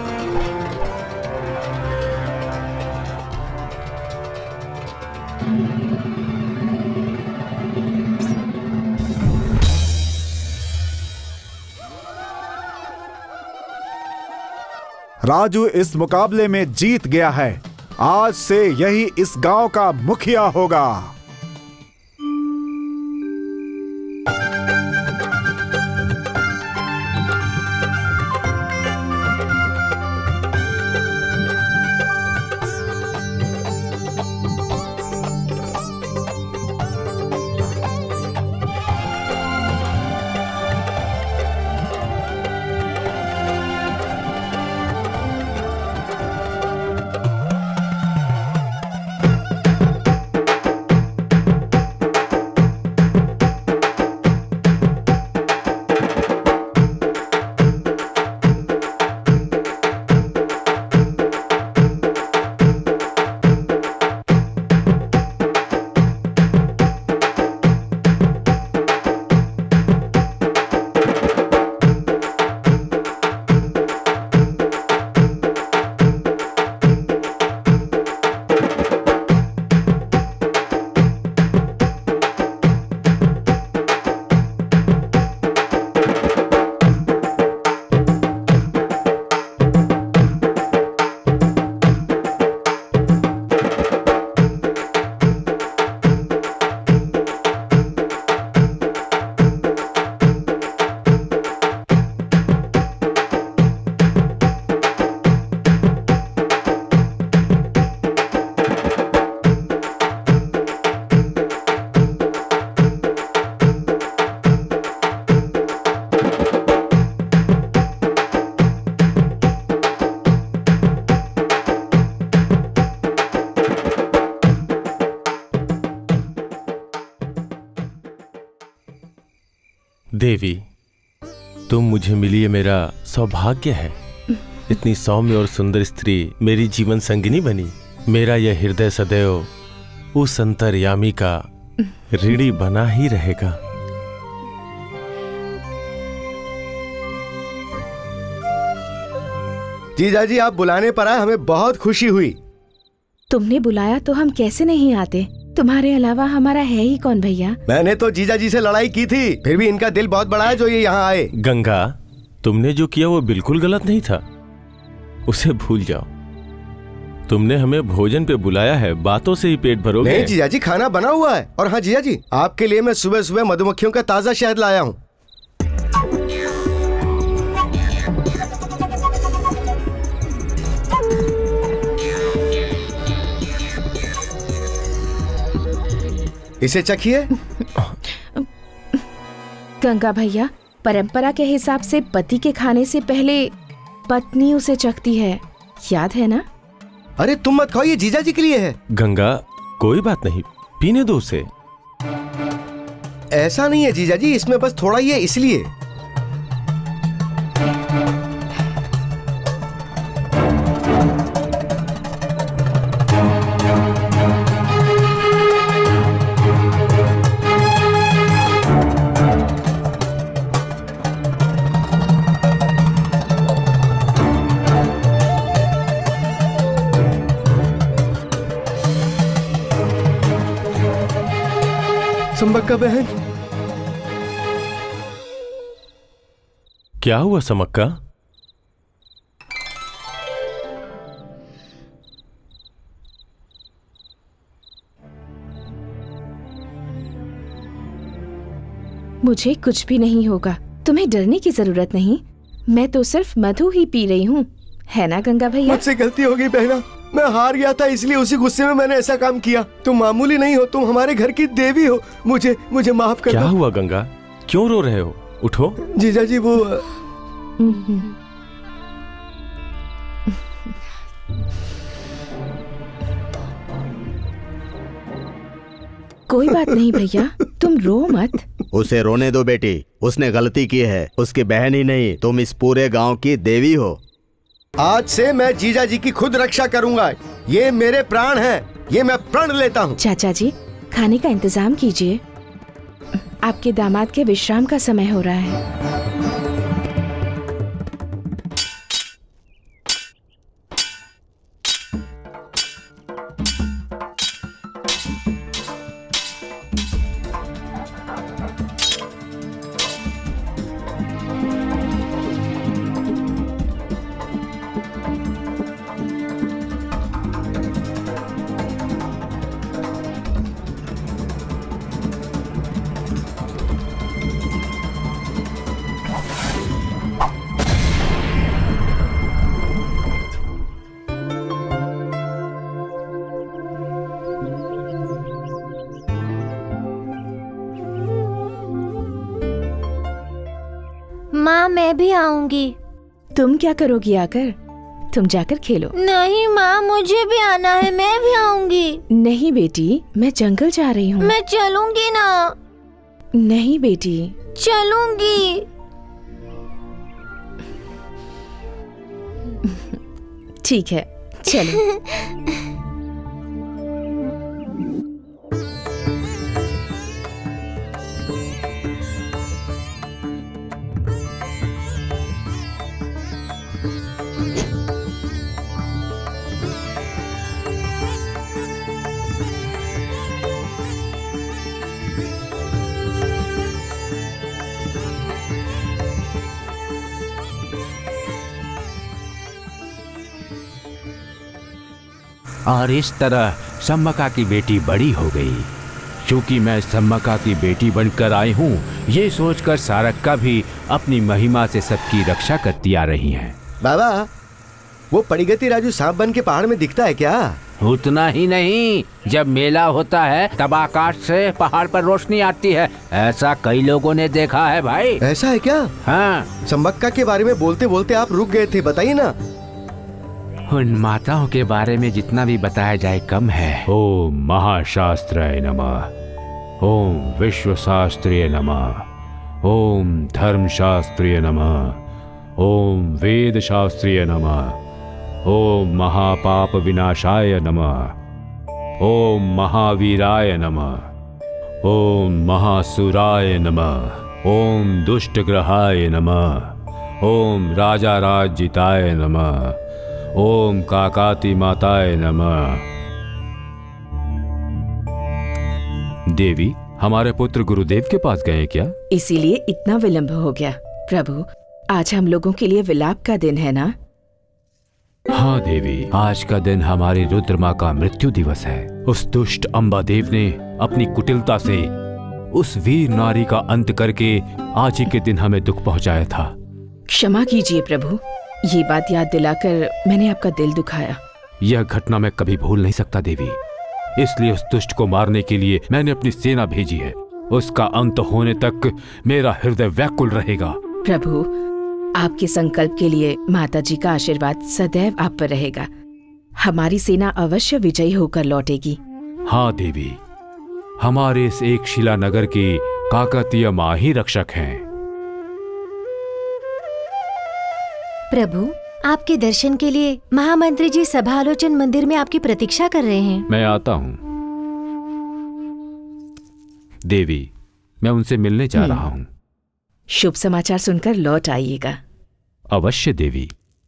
you राजू इस मुकाबले में जीत गया है। आज से यही इस गांव का मुखिया होगा। देवी, तुम मुझे मिली ये मेरा सौभाग्य है। इतनी सौम्य और सुंदर स्त्री मेरी जीवन संगिनी बनी। मेरा यह हृदय सदैव उस अंतर्यामी का ऋणी बना ही रहेगा। जीजा जी, आप बुलाने पर आए, हमें बहुत खुशी हुई। तुमने बुलाया तो हम कैसे नहीं आते? तुम्हारे अलावा हमारा है ही कौन भैया? मैंने तो जीजा जी से लड़ाई की थी, फिर भी इनका दिल बहुत बड़ा है जो ये यहाँ आए। गंगा, तुमने जो किया वो बिल्कुल गलत नहीं था, उसे भूल जाओ। तुमने हमें भोजन पे बुलाया है, बातों से ही पेट भरोगे? नहीं जीजा जी, खाना बना हुआ है। और हाँ जीजा जी, आपके लिए मैं सुबह सुबह मधुमक्खियों का ताजा शहद लाया हूँ। इसे चखिए। गंगा भैया, परंपरा के हिसाब से पति के खाने से पहले पत्नी उसे चखती है, याद है ना? अरे तुम मत खाओ, ये जीजा जी के लिए है। गंगा, कोई बात नहीं, पीने दो उसे। ऐसा नहीं है जीजा जी, इसमें बस थोड़ा ही है इसलिए। समक्का बहन, क्या हुआ समक्का? मुझे कुछ भी नहीं होगा, तुम्हें डरने की जरूरत नहीं। मैं तो सिर्फ मधु ही पी रही हूँ, है ना गंगा भैया? मुझसे गलती हो गई बहना, मैं हार गया था, इसलिए उसी गुस्से में मैंने ऐसा काम किया। तुम मामूली नहीं हो, तुम हमारे घर की देवी हो। मुझे मुझे माफ कर दो। क्या हुआ गंगा, क्यों रो रहे हो? उठो। जीजा जी, वो कोई बात नहीं भैया, तुम रो मत। उसे रोने दो बेटी, उसने गलती की है, उसकी बहन ही नहीं, तुम इस पूरे गांव की देवी हो। आज से मैं जीजा जी की खुद रक्षा करूंगा। ये मेरे प्राण हैं, ये मैं प्रण लेता हूँ। चाचा जी, खाने का इंतजाम कीजिए, आपके दामाद के विश्राम का समय हो रहा है। माँ मैं भी आऊंगी। तुम क्या करोगी आकर? तुम जाकर खेलो। नहीं माँ, मुझे भी आना है, मैं भी आऊंगी। नहीं बेटी, मैं जंगल जा रही हूँ। मैं चलूंगी ना। नहीं बेटी, चलूंगी। ठीक है, चलो। और इस तरह सम्मका की बेटी बड़ी हो गई। क्योंकि मैं सम्मका की बेटी बनकर आई हूँ, ये सोचकर सारक्का भी अपनी महिमा से सबकी रक्षा करती आ रही हैं। बाबा, वो पड़ीगति राजू सांप बन के पहाड़ में दिखता है क्या? उतना ही नहीं, जब मेला होता है तब आकाश से पहाड़ पर रोशनी आती है। ऐसा कई लोगों ने देखा है भाई। ऐसा है क्या? हाँ। सम्मक्का के बारे में बोलते बोलते आप रुक गए थे, बताइए ना। उन माताओं के बारे में जितना भी बताया जाए कम है। ओम महाशास्त्राय नमः, ओम विश्वशास्त्रीय नमः, ओम धर्मशास्त्रीय नमः, ओम वेद शास्त्रीय नमः, ओम महापाप विनाशाय नमः, ओम महावीराय नमः, ओम महासुराय नमः, ओम दुष्टग्रहाय नमः, ओम राजा राज्यिताय नमः, ओम काकाती माताय नमः। देवी, हमारे पुत्र गुरुदेव के पास गए क्या? इसीलिए इतना विलंब हो गया। प्रभु, आज हम लोगों के लिए विलाप का दिन है ना? हाँ देवी, आज का दिन हमारी रुद्र माँ का मृत्यु दिवस है। उस दुष्ट अम्बा देव ने अपनी कुटिलता से उस वीर नारी का अंत करके आज ही के दिन हमें दुख पहुंचाया था। क्षमा कीजिए प्रभु, ये बात याद दिलाकर मैंने आपका दिल दुखाया। यह घटना मैं कभी भूल नहीं सकता देवी। इसलिए उस दुष्ट को मारने के लिए मैंने अपनी सेना भेजी है। उसका अंत होने तक मेरा हृदय व्याकुल रहेगा। प्रभु, आपके संकल्प के लिए माता जी का आशीर्वाद सदैव आप पर रहेगा। हमारी सेना अवश्य विजयी होकर लौटेगी। हाँ देवी, हमारे इस एक शिला नगर की काकतीय माँ ही रक्षक हैं। प्रभु, आपके दर्शन के लिए महामंत्री जी सभा आलोचन मंदिर में आपकी प्रतीक्षा कर रहे हैं। मैं आता हूँ। देवी, मैं उनसे मिलने जा रहा हूँ। शुभ समाचार सुनकर लौट आइएगा। अवश्य देवी।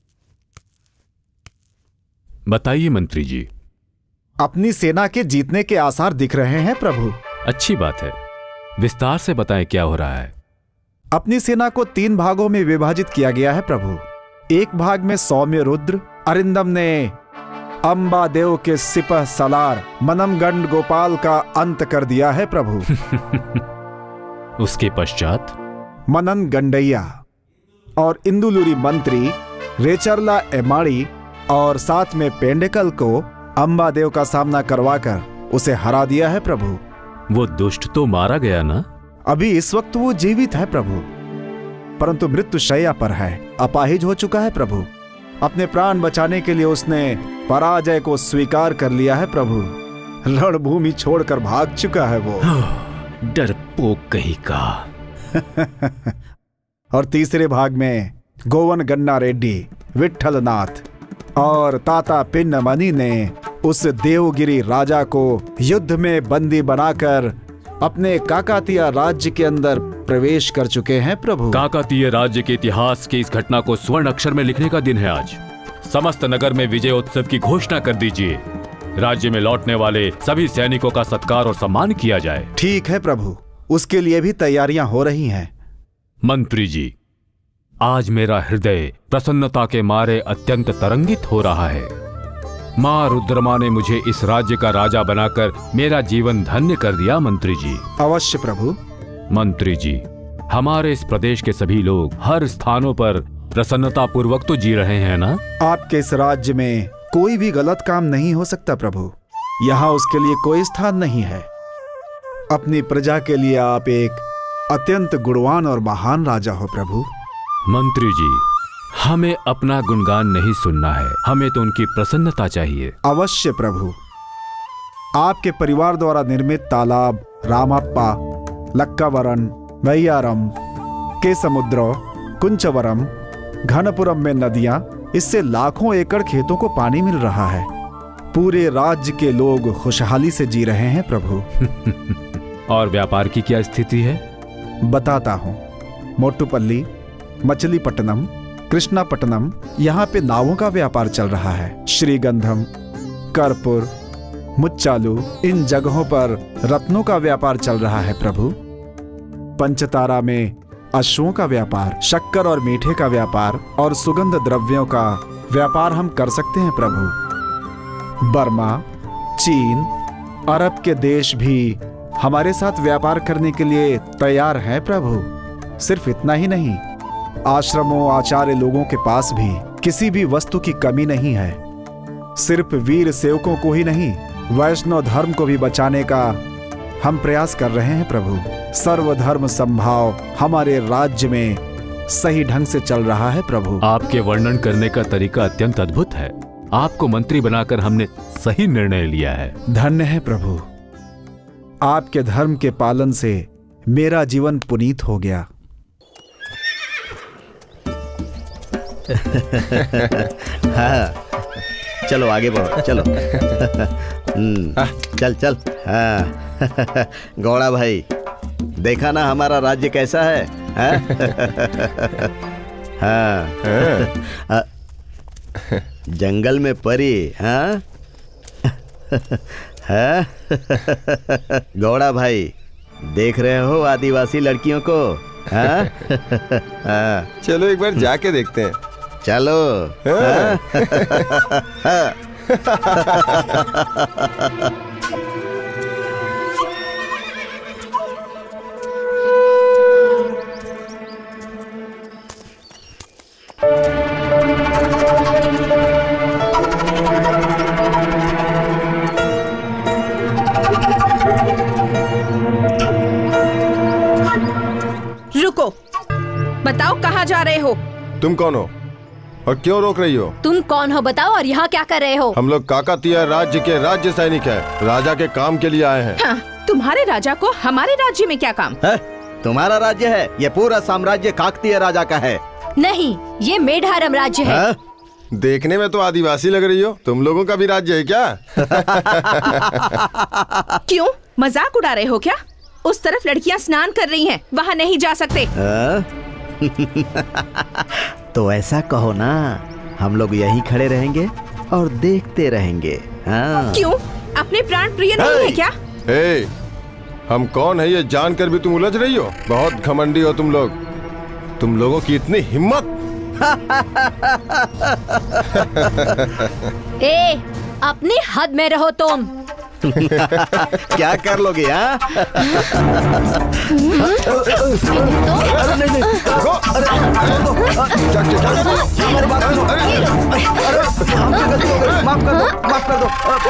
बताइए मंत्री जी। अपनी सेना के जीतने के आसार दिख रहे हैं प्रभु। अच्छी बात है, विस्तार से बताएं क्या हो रहा है। अपनी सेना को तीन भागों में विभाजित किया गया है प्रभु। एक भाग में सौम्य रुद्र अरिंदम ने अम्बा देव के सिपह सलार मनमगंड गोपाल का अंत कर दिया है प्रभु। उसके पश्चात मनन गंडैया और इंदुलुरी मंत्री रेचरला एमाड़ी और साथ में पेंडेकल को अम्बा देव का सामना करवाकर उसे हरा दिया है प्रभु। वो दुष्ट तो मारा गया ना? अभी इस वक्त वो जीवित है प्रभु, परंतु मृत्यु शैया पर है, अपाहिज हो चुका है प्रभु। अपने प्राण बचाने के लिए उसने पराजय को स्वीकार कर लिया है प्रभु। रणभूमि छोड़कर भाग चुका है वो। डरपोक कहीं का। और तीसरे भाग में गोवन गन्ना रेड्डी, विट्ठल नाथ और ताता पिन्नमणि ने उस देवगिरी राजा को युद्ध में बंदी बनाकर अपने काकातीय राज्य के अंदर प्रवेश कर चुके हैं प्रभु। काकातीय राज्य के इतिहास की इस घटना को स्वर्ण अक्षर में लिखने का दिन है आज। समस्त नगर में विजय उत्सव की घोषणा कर दीजिए। राज्य में लौटने वाले सभी सैनिकों का सत्कार और सम्मान किया जाए। ठीक है प्रभु, उसके लिए भी तैयारियां हो रही हैं। मंत्री जी, आज मेरा हृदय प्रसन्नता के मारे अत्यंत तरंगित हो रहा है। माँ रुद्रमा ने मुझे इस राज्य का राजा बनाकर मेरा जीवन धन्य कर दिया मंत्री जी। अवश्य प्रभु। मंत्री जी, हमारे इस प्रदेश के सभी लोग हर स्थानों पर प्रसन्नता पूर्वक तो जी रहे हैं ना? आपके इस राज्य में कोई भी गलत काम नहीं हो सकता प्रभु। यहाँ उसके लिए कोई स्थान नहीं है। अपनी प्रजा के लिए आप एक अत्यंत गुणवान और महान राजा हो प्रभु। मंत्री जी, हमें अपना गुणगान नहीं सुनना है, हमें तो उनकी प्रसन्नता चाहिए। अवश्य प्रभु। आपके परिवार द्वारा निर्मित तालाब रामप्पा, लक्कावरम, वैयारम, केसमुद्र, कुंचवरम, घनपुरम में नदियां, इससे लाखों एकड़ खेतों को पानी मिल रहा है। पूरे राज्य के लोग खुशहाली से जी रहे हैं प्रभु। और व्यापार की क्या स्थिति है? बताता हूँ। मोटुपल्ली, मछलीपट्टनम, कृष्णापट्टनम, यहाँ पे नावों का व्यापार चल रहा है। श्रीगंधम, कर्पूर, मुच्चालू, इन जगहों पर रत्नों का व्यापार चल रहा है प्रभु। पंचतारा में अश्वों का व्यापार, शक्कर और मीठे का व्यापार और सुगंध द्रव्यों का व्यापार हम कर सकते हैं प्रभु। बर्मा, चीन, अरब के देश भी हमारे साथ व्यापार करने के लिए तैयार हैं प्रभु। सिर्फ इतना ही नहीं, आश्रमों आचार्य लोगों के पास भी किसी भी वस्तु की कमी नहीं है। सिर्फ वीर सेवकों को ही नहीं, वैष्णव धर्म को भी बचाने का हम प्रयास कर रहे हैं प्रभु। सर्वधर्म संभाव हमारे राज्य में सही ढंग से चल रहा है प्रभु। आपके वर्णन करने का तरीका अत्यंत अद्भुत है। आपको मंत्री बनाकर हमने सही निर्णय लिया है। धन्य है प्रभु। आपके धर्म के पालन से मेरा जीवन पुनीत हो गया। हाँ, चलो आगे बढ़ो, चलो। चल चल। हाँ गौड़ा भाई, देखा ना हमारा राज्य कैसा है? हाँ, जंगल में परी। हाँ हाँ गौड़ा भाई, देख रहे हो आदिवासी लड़कियों को? हाँ हाँ, चलो एक बार जाके देखते हैं। चलो। हाँ? हाँ। रुको, बताओ कहाँ जा रहे हो? तुम कौन हो और क्यों रोक रही हो? तुम कौन हो बताओ, और यहाँ क्या कर रहे हो? हम लोग काकतीय राज्य के राज्य सैनिक हैं, राजा के काम के लिए आए हैं। हाँ, तुम्हारे राजा को हमारे राज्य में क्या काम है? तुम्हारा राज्य है? ये पूरा साम्राज्य काकतीय राजा का है। नहीं, ये मेढारम राज्य है। है? देखने में तो आदिवासी लग रही हो। तुम लोगों का भी राज्य है क्या? क्यों, मजाक उड़ा रहे हो क्या? उस तरफ लड़कियां स्नान कर रही हैं, वहाँ नहीं जा सकते। तो ऐसा कहो ना, हम लोग यहीं खड़े रहेंगे और देखते रहेंगे। हाँ। क्यों, अपने प्राण प्रिय नहीं है क्या? ए, हम कौन है ये जानकर भी तुम उलझ रही हो? बहुत घमंडी हो तुम लोग। तुम लोगों की इतनी हिम्मत। ए, अपनी हद में रहो तुम। क्या कर लोगे? हाँ? माफ कर दो, माफ कर दो।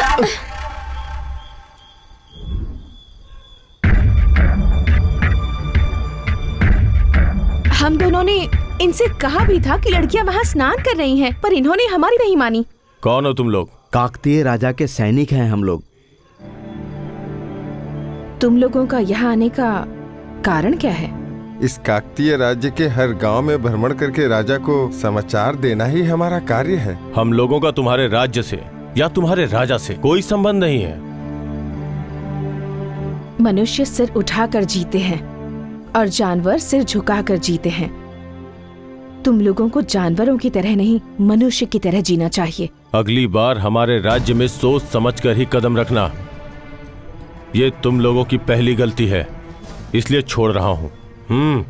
हम दोनों ने इनसे कहा भी था कि लड़कियां वहाँ स्नान कर रही हैं, पर इन्होंने हमारी नहीं मानी। कौन हो तुम लोग? काकतीय राजा के सैनिक हैं हम लोग। तुम लोगों का यहाँ आने का कारण क्या है? इस काकतीय राज्य के हर गांव में भ्रमण करके राजा को समाचार देना ही हमारा कार्य है। हम लोगों का तुम्हारे राज्य से या तुम्हारे राजा से कोई संबंध नहीं है। मनुष्य सिर उठाकर जीते हैं और जानवर सिर झुकाकर जीते हैं। तुम लोगों को जानवरों की तरह नहीं, मनुष्य की तरह जीना चाहिए। अगली बार हमारे राज्य में सोच समझकर ही कदम रखना। ये तुम लोगों की पहली गलती है, इसलिए छोड़ रहा हूं। हम्म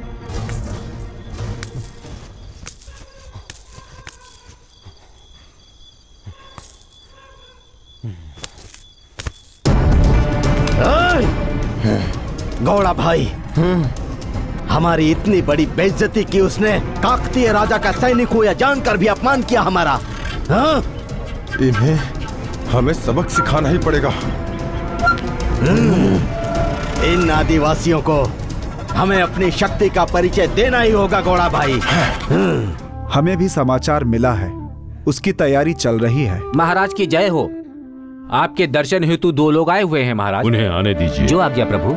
गौड़ा भाई, हमारी इतनी बड़ी बेइज्जती की उसने। काकतीय राजा का सैनिक हो या जानकर भी अपमान किया हमारा। हाँ? इन्हें हमें सबक सिखाना ही पड़ेगा। इन आदिवासियों को हमें अपनी शक्ति का परिचय देना ही होगा गौड़ा भाई। हमें भी समाचार मिला है, उसकी तैयारी चल रही है। महाराज की जय हो। आपके दर्शन हेतु दो लोग आए हुए हैं महाराज। उन्हें आने दीजिए। जो आज्ञा प्रभु।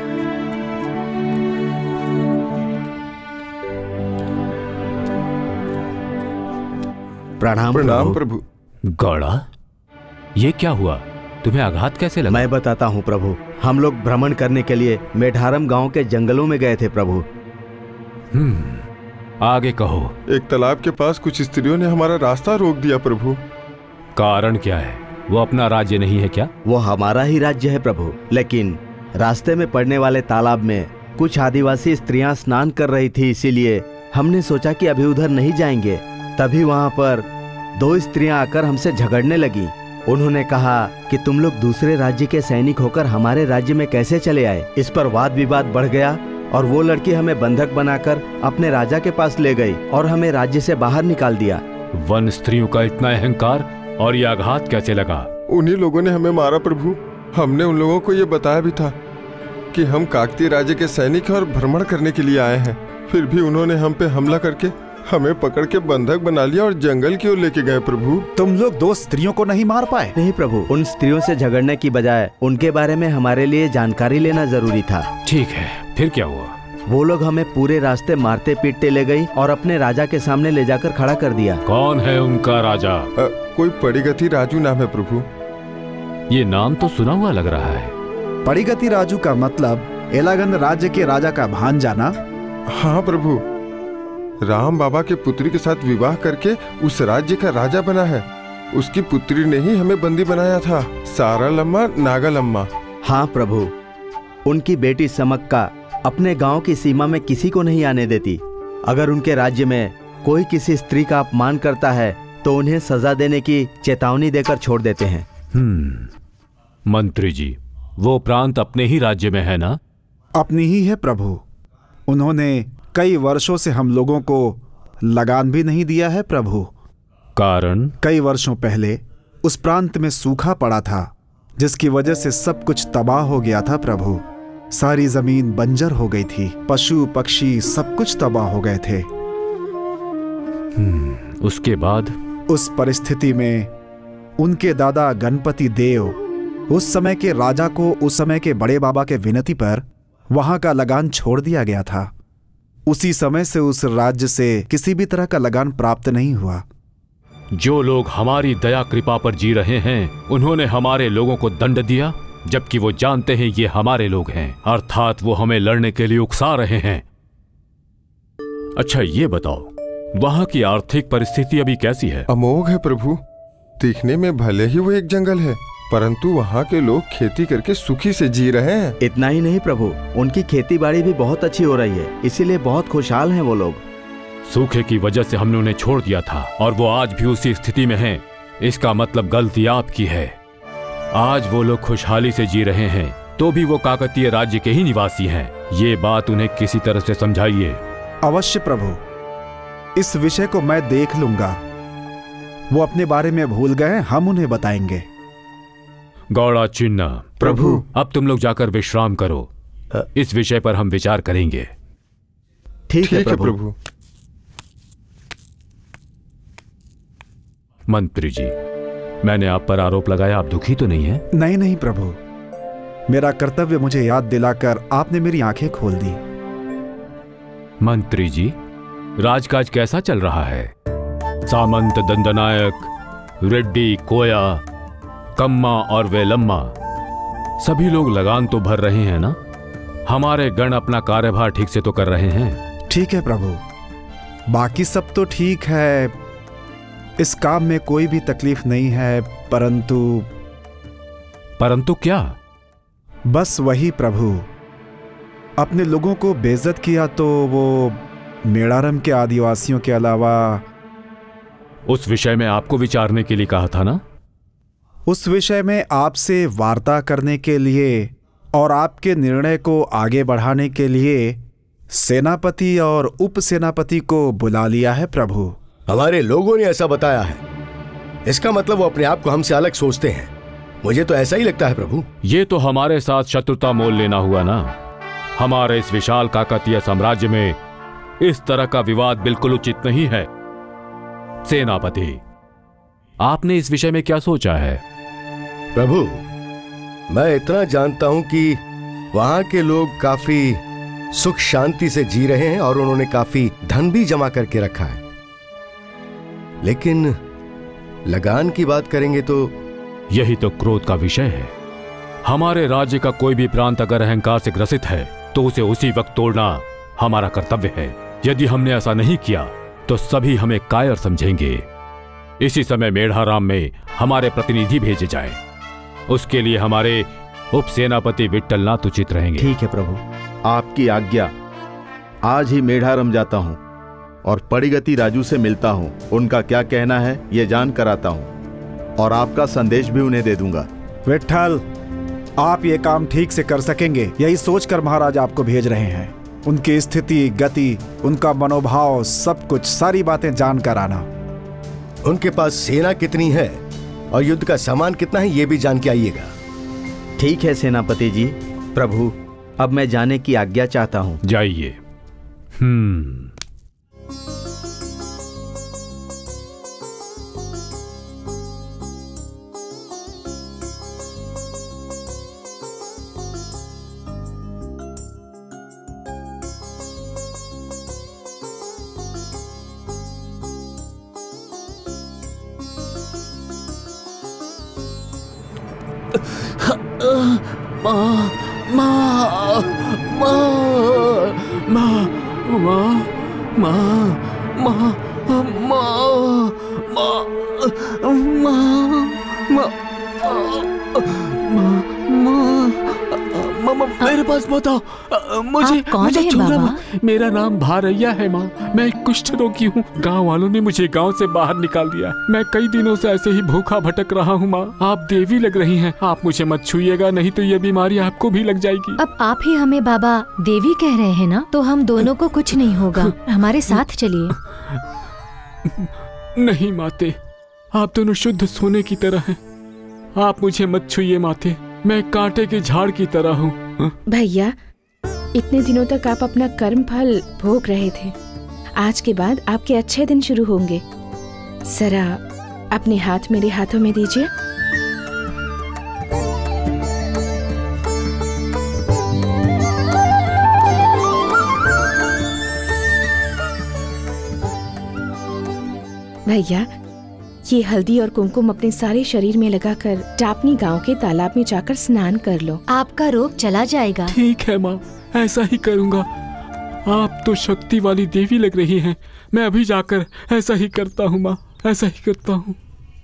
प्रणाम प्रणाम प्रभु। गौड़ा, ये क्या हुआ? तुम्हें आघात कैसे लगा? मैं बताता हूँ प्रभु। हम लोग भ्रमण करने के लिए मेढारम गांव के जंगलों में गए थे प्रभु। हम्म, आगे कहो। एक तालाब के पास कुछ स्त्रियों ने हमारा रास्ता रोक दिया प्रभु। कारण क्या है? वो अपना राज्य नहीं है क्या? वो हमारा ही राज्य है प्रभु, लेकिन रास्ते में पड़ने वाले तालाब में कुछ आदिवासी स्त्रियां स्नान कर रही थी, इसीलिए हमने सोचा कि अभी उधर नहीं जाएंगे। तभी वहां पर दो स्त्रियां आकर हमसे झगड़ने लगी। उन्होंने कहा कि तुम लोग दूसरे राज्य के सैनिक होकर हमारे राज्य में कैसे चले आए। इस पर वाद विवाद बढ़ गया और वो लड़की हमें बंधक बनाकर अपने राजा के पास ले गई और हमें राज्य से बाहर निकाल दिया। वन स्त्रियों का इतना अहंकार, और ये आघात कैसे लगा? उन्हीं लोगों ने हमें मारा प्रभु। हमने उन लोगों को ये बताया भी था कि हम काकतीय राज्य के सैनिक हैं और भ्रमण करने के लिए आए हैं। फिर भी उन्होंने हम पे हमला करके हमें पकड़ के बंधक बना लिया और जंगल की ओर लेके गए प्रभु। तुम लोग दो स्त्रियों को नहीं मार पाए? नहीं प्रभु, उन स्त्रियों से झगड़ने की बजाय उनके बारे में हमारे लिए जानकारी लेना जरूरी था। ठीक है, फिर क्या हुआ? वो लोग हमें पूरे रास्ते मारते पीटते ले गई और अपने राजा के सामने ले जाकर खड़ा कर दिया। कौन है उनका राजा? आ, कोई पड़ीगति राजू नाम है प्रभु। ये नाम तो सुना हुआ लग रहा है। पड़ीगति राजू का मतलब एलागंद राज्य के राजा का भांजा ना? हाँ प्रभु, राम बाबा के पुत्री के साथ विवाह करके उस राज्य का राजा बना है। उसकी पुत्री ने ही हमें बंदी बनाया था, सारा लम्मा नागा लम्मा। हाँ प्रभु, उनकी बेटी समक्का अपने गांव की सीमा में किसी को नहीं आने देती। अगर उनके राज्य में कोई किसी स्त्री का अपमान करता है तो उन्हें सजा देने की चेतावनी देकर छोड़ देते हैं। हम्म, मंत्री जी, वो प्रांत अपने ही राज्य में है ना? अपनी ही है प्रभु। उन्होंने कई वर्षों से हम लोगों को लगान भी नहीं दिया है प्रभु। कारण? कई वर्षों पहले उस प्रांत में सूखा पड़ा था, जिसकी वजह से सब कुछ तबाह हो गया था प्रभु। सारी जमीन बंजर हो गई थी, पशु पक्षी सब कुछ तबाह हो गए थे। हम्म, उसके बाद? उस परिस्थिति में उनके दादा गणपति देव उस समय के राजा को उस समय के बड़े बाबा के विनती पर वहां का लगान छोड़ दिया गया था। उसी समय से उस राज्य से किसी भी तरह का लगान प्राप्त नहीं हुआ। जो लोग हमारी दया कृपा पर जी रहे हैं, उन्होंने हमारे लोगों को दंड दिया, जबकि वो जानते हैं ये हमारे लोग हैं, अर्थात वो हमें लड़ने के लिए उकसा रहे हैं। अच्छा ये बताओ, वहां की आर्थिक परिस्थिति अभी कैसी है? अमोघ है प्रभु। दिखने में भले ही वो एक जंगल है, परंतु वहाँ के लोग खेती करके सुखी से जी रहे हैं। इतना ही नहीं प्रभु, उनकी खेती बाड़ी भी बहुत अच्छी हो रही है, इसीलिए बहुत खुशहाल हैं वो लोग। सूखे की वजह से हमने उन्हें छोड़ दिया था और वो आज भी उसी स्थिति में हैं। इसका मतलब गलती आपकी है। आज वो लोग खुशहाली से जी रहे हैं, तो भी वो काकतीय राज्य के ही निवासी हैं। ये बात उन्हें किसी तरह से समझाइए। अवश्य प्रभु, इस विषय को मैं देख लूंगा। वो अपने बारे में भूल गए, हम उन्हें बताएंगे। गौड़ा चिन्ना प्रभु, अब तुम लोग जाकर विश्राम करो। इस विषय पर हम विचार करेंगे। ठीक है प्रभु। प्रभु। मंत्री जी, मैंने आप पर आरोप लगाया, आप दुखी तो नहीं हैं? नहीं नहीं प्रभु, मेरा कर्तव्य मुझे याद दिलाकर आपने मेरी आंखें खोल दी। मंत्री जी, राजकाज कैसा चल रहा है? सामंत, दंडनायक, रेड्डी, कोया, कम्मा और वेलम्मा सभी लोग लगान तो भर रहे हैं ना? हमारे गण अपना कार्यभार ठीक से तो कर रहे हैं? ठीक है प्रभु, बाकी सब तो ठीक है। इस काम में कोई भी तकलीफ नहीं है, परंतु परंतु क्या? बस वही प्रभु, अपने लोगों को बेइज्जत किया तो वो मेड़ारम के आदिवासियों के अलावा। उस विषय में आपको विचारने के लिए कहा था ना? उस विषय में आपसे वार्ता करने के लिए और आपके निर्णय को आगे बढ़ाने के लिए सेनापति और उप सेनापति को बुला लिया है प्रभु। हमारे लोगों ने ऐसा बताया है। इसका मतलब वो अपने आप को हमसे अलग सोचते हैं। मुझे तो ऐसा ही लगता है प्रभु। ये तो हमारे साथ शत्रुता मोल लेना हुआ ना। हमारे इस विशाल काकतीय साम्राज्य में इस तरह का विवाद बिल्कुल उचित नहीं है। सेनापति, आपने इस विषय में क्या सोचा है? प्रभु, मैं इतना जानता हूं कि वहां के लोग काफी सुख शांति से जी रहे हैं और उन्होंने काफी धन भी जमा करके रखा है। लेकिन लगान की बात करेंगे तो यही तो क्रोध का विषय है। हमारे राज्य का कोई भी प्रांत अगर अहंकार से ग्रसित है तो उसे उसी वक्त तोड़ना हमारा कर्तव्य है। यदि हमने ऐसा नहीं किया तो सभी हमें कायर समझेंगे। इसी समय मेढ़ाराम में हमारे प्रतिनिधि भेजे जाएं। उसके लिए हमारे उप सेनापति विट्ठलनाथ उचित रहेंगे। ठीक है प्रभु, आपकी आज्ञा। आज ही मेढ़ाराम जाता हूँ और पड़ीगति राजू से मिलता हूँ। उनका क्या कहना है ये जान कर आता हूँ और आपका संदेश भी उन्हें दे दूंगा। विट्ठल, आप ये काम ठीक से कर सकेंगे यही सोचकर महाराज आपको भेज रहे हैं। उनकी स्थिति, गति, उनका मनोभाव, सब कुछ, सारी बातें जानकर आना। उनके पास सेना कितनी है और युद्ध का सामान कितना है ये भी जान के आइएगा। ठीक है सेनापति जी। प्रभु, अब मैं जाने की आज्ञा चाहता हूँ। जाइए। हम्म माँ माँ माँ माँ माँ माँ माँ माँ मेरे पास मत आओ। मुझे मुझे छोड़ो माँ। मेरा नाम भारैया है माँ। मैं एक कुष्ठ रोगी हूँ। गांव वालों ने मुझे गांव से बाहर निकाल दिया। मैं कई दिनों से ऐसे ही भूखा भटक रहा हूँ माँ। आप देवी लग रही हैं। आप मुझे मत छूइएगा, नहीं तो ये बीमारी आपको भी लग जाएगी। अब आप ही हमें बाबा देवी कह रहे हैं ना, तो हम दोनों को कुछ नहीं होगा। हमारे साथ चलिए। नहीं माते, आप दोनों शुद्ध सोने की तरह हैं। आप मुझे मत छूइए माते। मैं कांटे के झाड़ की तरह हूँ। भैया, इतने दिनों तक आप अपना कर्म फल भोग रहे थे। आज के बाद आपके अच्छे दिन शुरू होंगे। जरा अपने हाथ मेरे हाथों में दीजिए। भैया, ये हल्दी और कुमकुम अपने सारे शरीर में लगाकर टापनी गांव के तालाब में जाकर स्नान कर लो। आपका रोग चला जाएगा। ठीक है माँ, ऐसा ही करूँगा। आप तो शक्ति वाली देवी लग रही हैं। मैं अभी जाकर ऐसा ही करता हूँ माँ, ऐसा ही करता हूँ।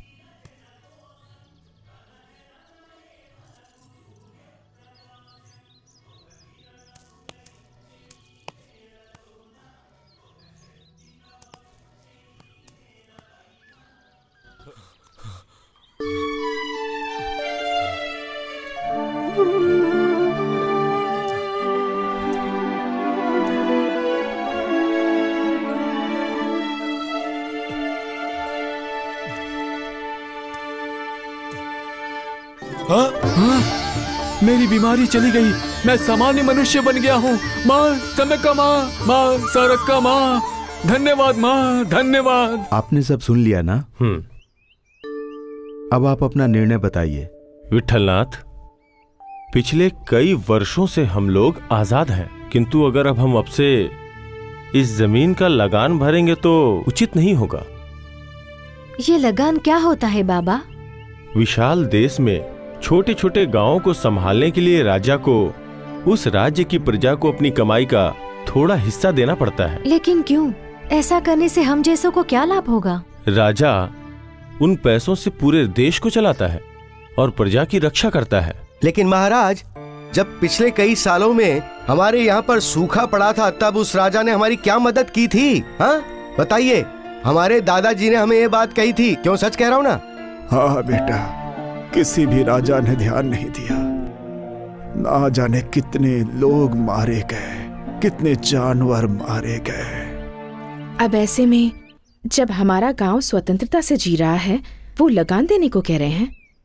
हाँ? हाँ? मेरी बीमारी चली गई। मैं सामान्य मनुष्य बन गया हूँ। माँ समक्का माँ, माँ सारक्का माँ, धन्यवाद माँ, धन्यवाद। आपने सब सुन लिया ना? हम्म। अब आप अपना निर्णय बताइए। विट्ठलनाथ, पिछले कई वर्षों से हम लोग आजाद हैं, किंतु अगर अब हम अब से इस जमीन का लगान भरेंगे तो उचित नहीं होगा। ये लगान क्या होता है बाबा? विशाल देश में छोटे छोटे गांवों को संभालने के लिए राजा को उस राज्य की प्रजा को अपनी कमाई का थोड़ा हिस्सा देना पड़ता है। लेकिन क्यों? ऐसा करने से हम जैसों को क्या लाभ होगा? राजा उन पैसों से पूरे देश को चलाता है और प्रजा की रक्षा करता है। लेकिन महाराज, जब पिछले कई सालों में हमारे यहाँ पर सूखा पड़ा था तब उस राजा ने हमारी क्या मदद की थी? हाँ बताइए। हमारे दादाजी ने हमें ये बात कही थी, क्यों? सच कह रहा हूँ ना? हाँ बेटा, किसी भी राजा ने ध्यान नहीं दिया। ना जाने कितने लोग मारे गए, कितने जानवर मारे गए। अब ऐसे में जब हमारा गांव स्वतंत्रता से जी रहा है, वो लगान देने को कह रहे हैं।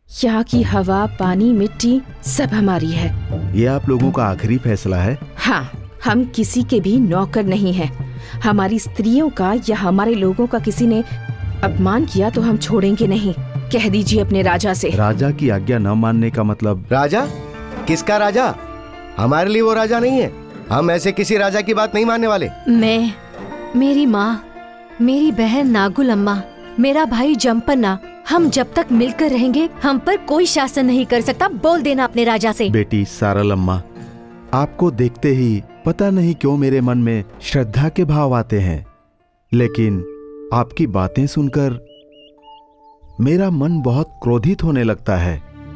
यहाँ की हवा, पानी, मिट्टी सब हमारी है। ये आप लोगों का आखिरी फैसला है? हाँ, हम किसी के भी नौकर नहीं हैं। हमारी स्त्रियों का या हमारे लोगों का किसी ने अपमान किया तो हम छोड़ेंगे नहीं। कह दीजिए अपने राजा से। राजा की आज्ञा न मानने का मतलब? राजा? किसका राजा? हमारे लिए वो राजा नहीं है। हम ऐसे किसी राजा की बात नहीं मानने वाले। मैं, मेरी माँ, मेरी बहन नागुल अम्मा, मेरा भाई जम्पन्ना, हम जब तक मिलकर रहेंगे हम पर कोई शासन नहीं कर सकता। बोल देना अपने राजा से। बेटी सारलम्मा, आपको देखते ही पता नहीं क्यों मेरे मन में श्रद्धा के भाव आते हैं, लेकिन आपकी बातें सुनकर मेरा मन बहुत क्रोधित होने लगता है।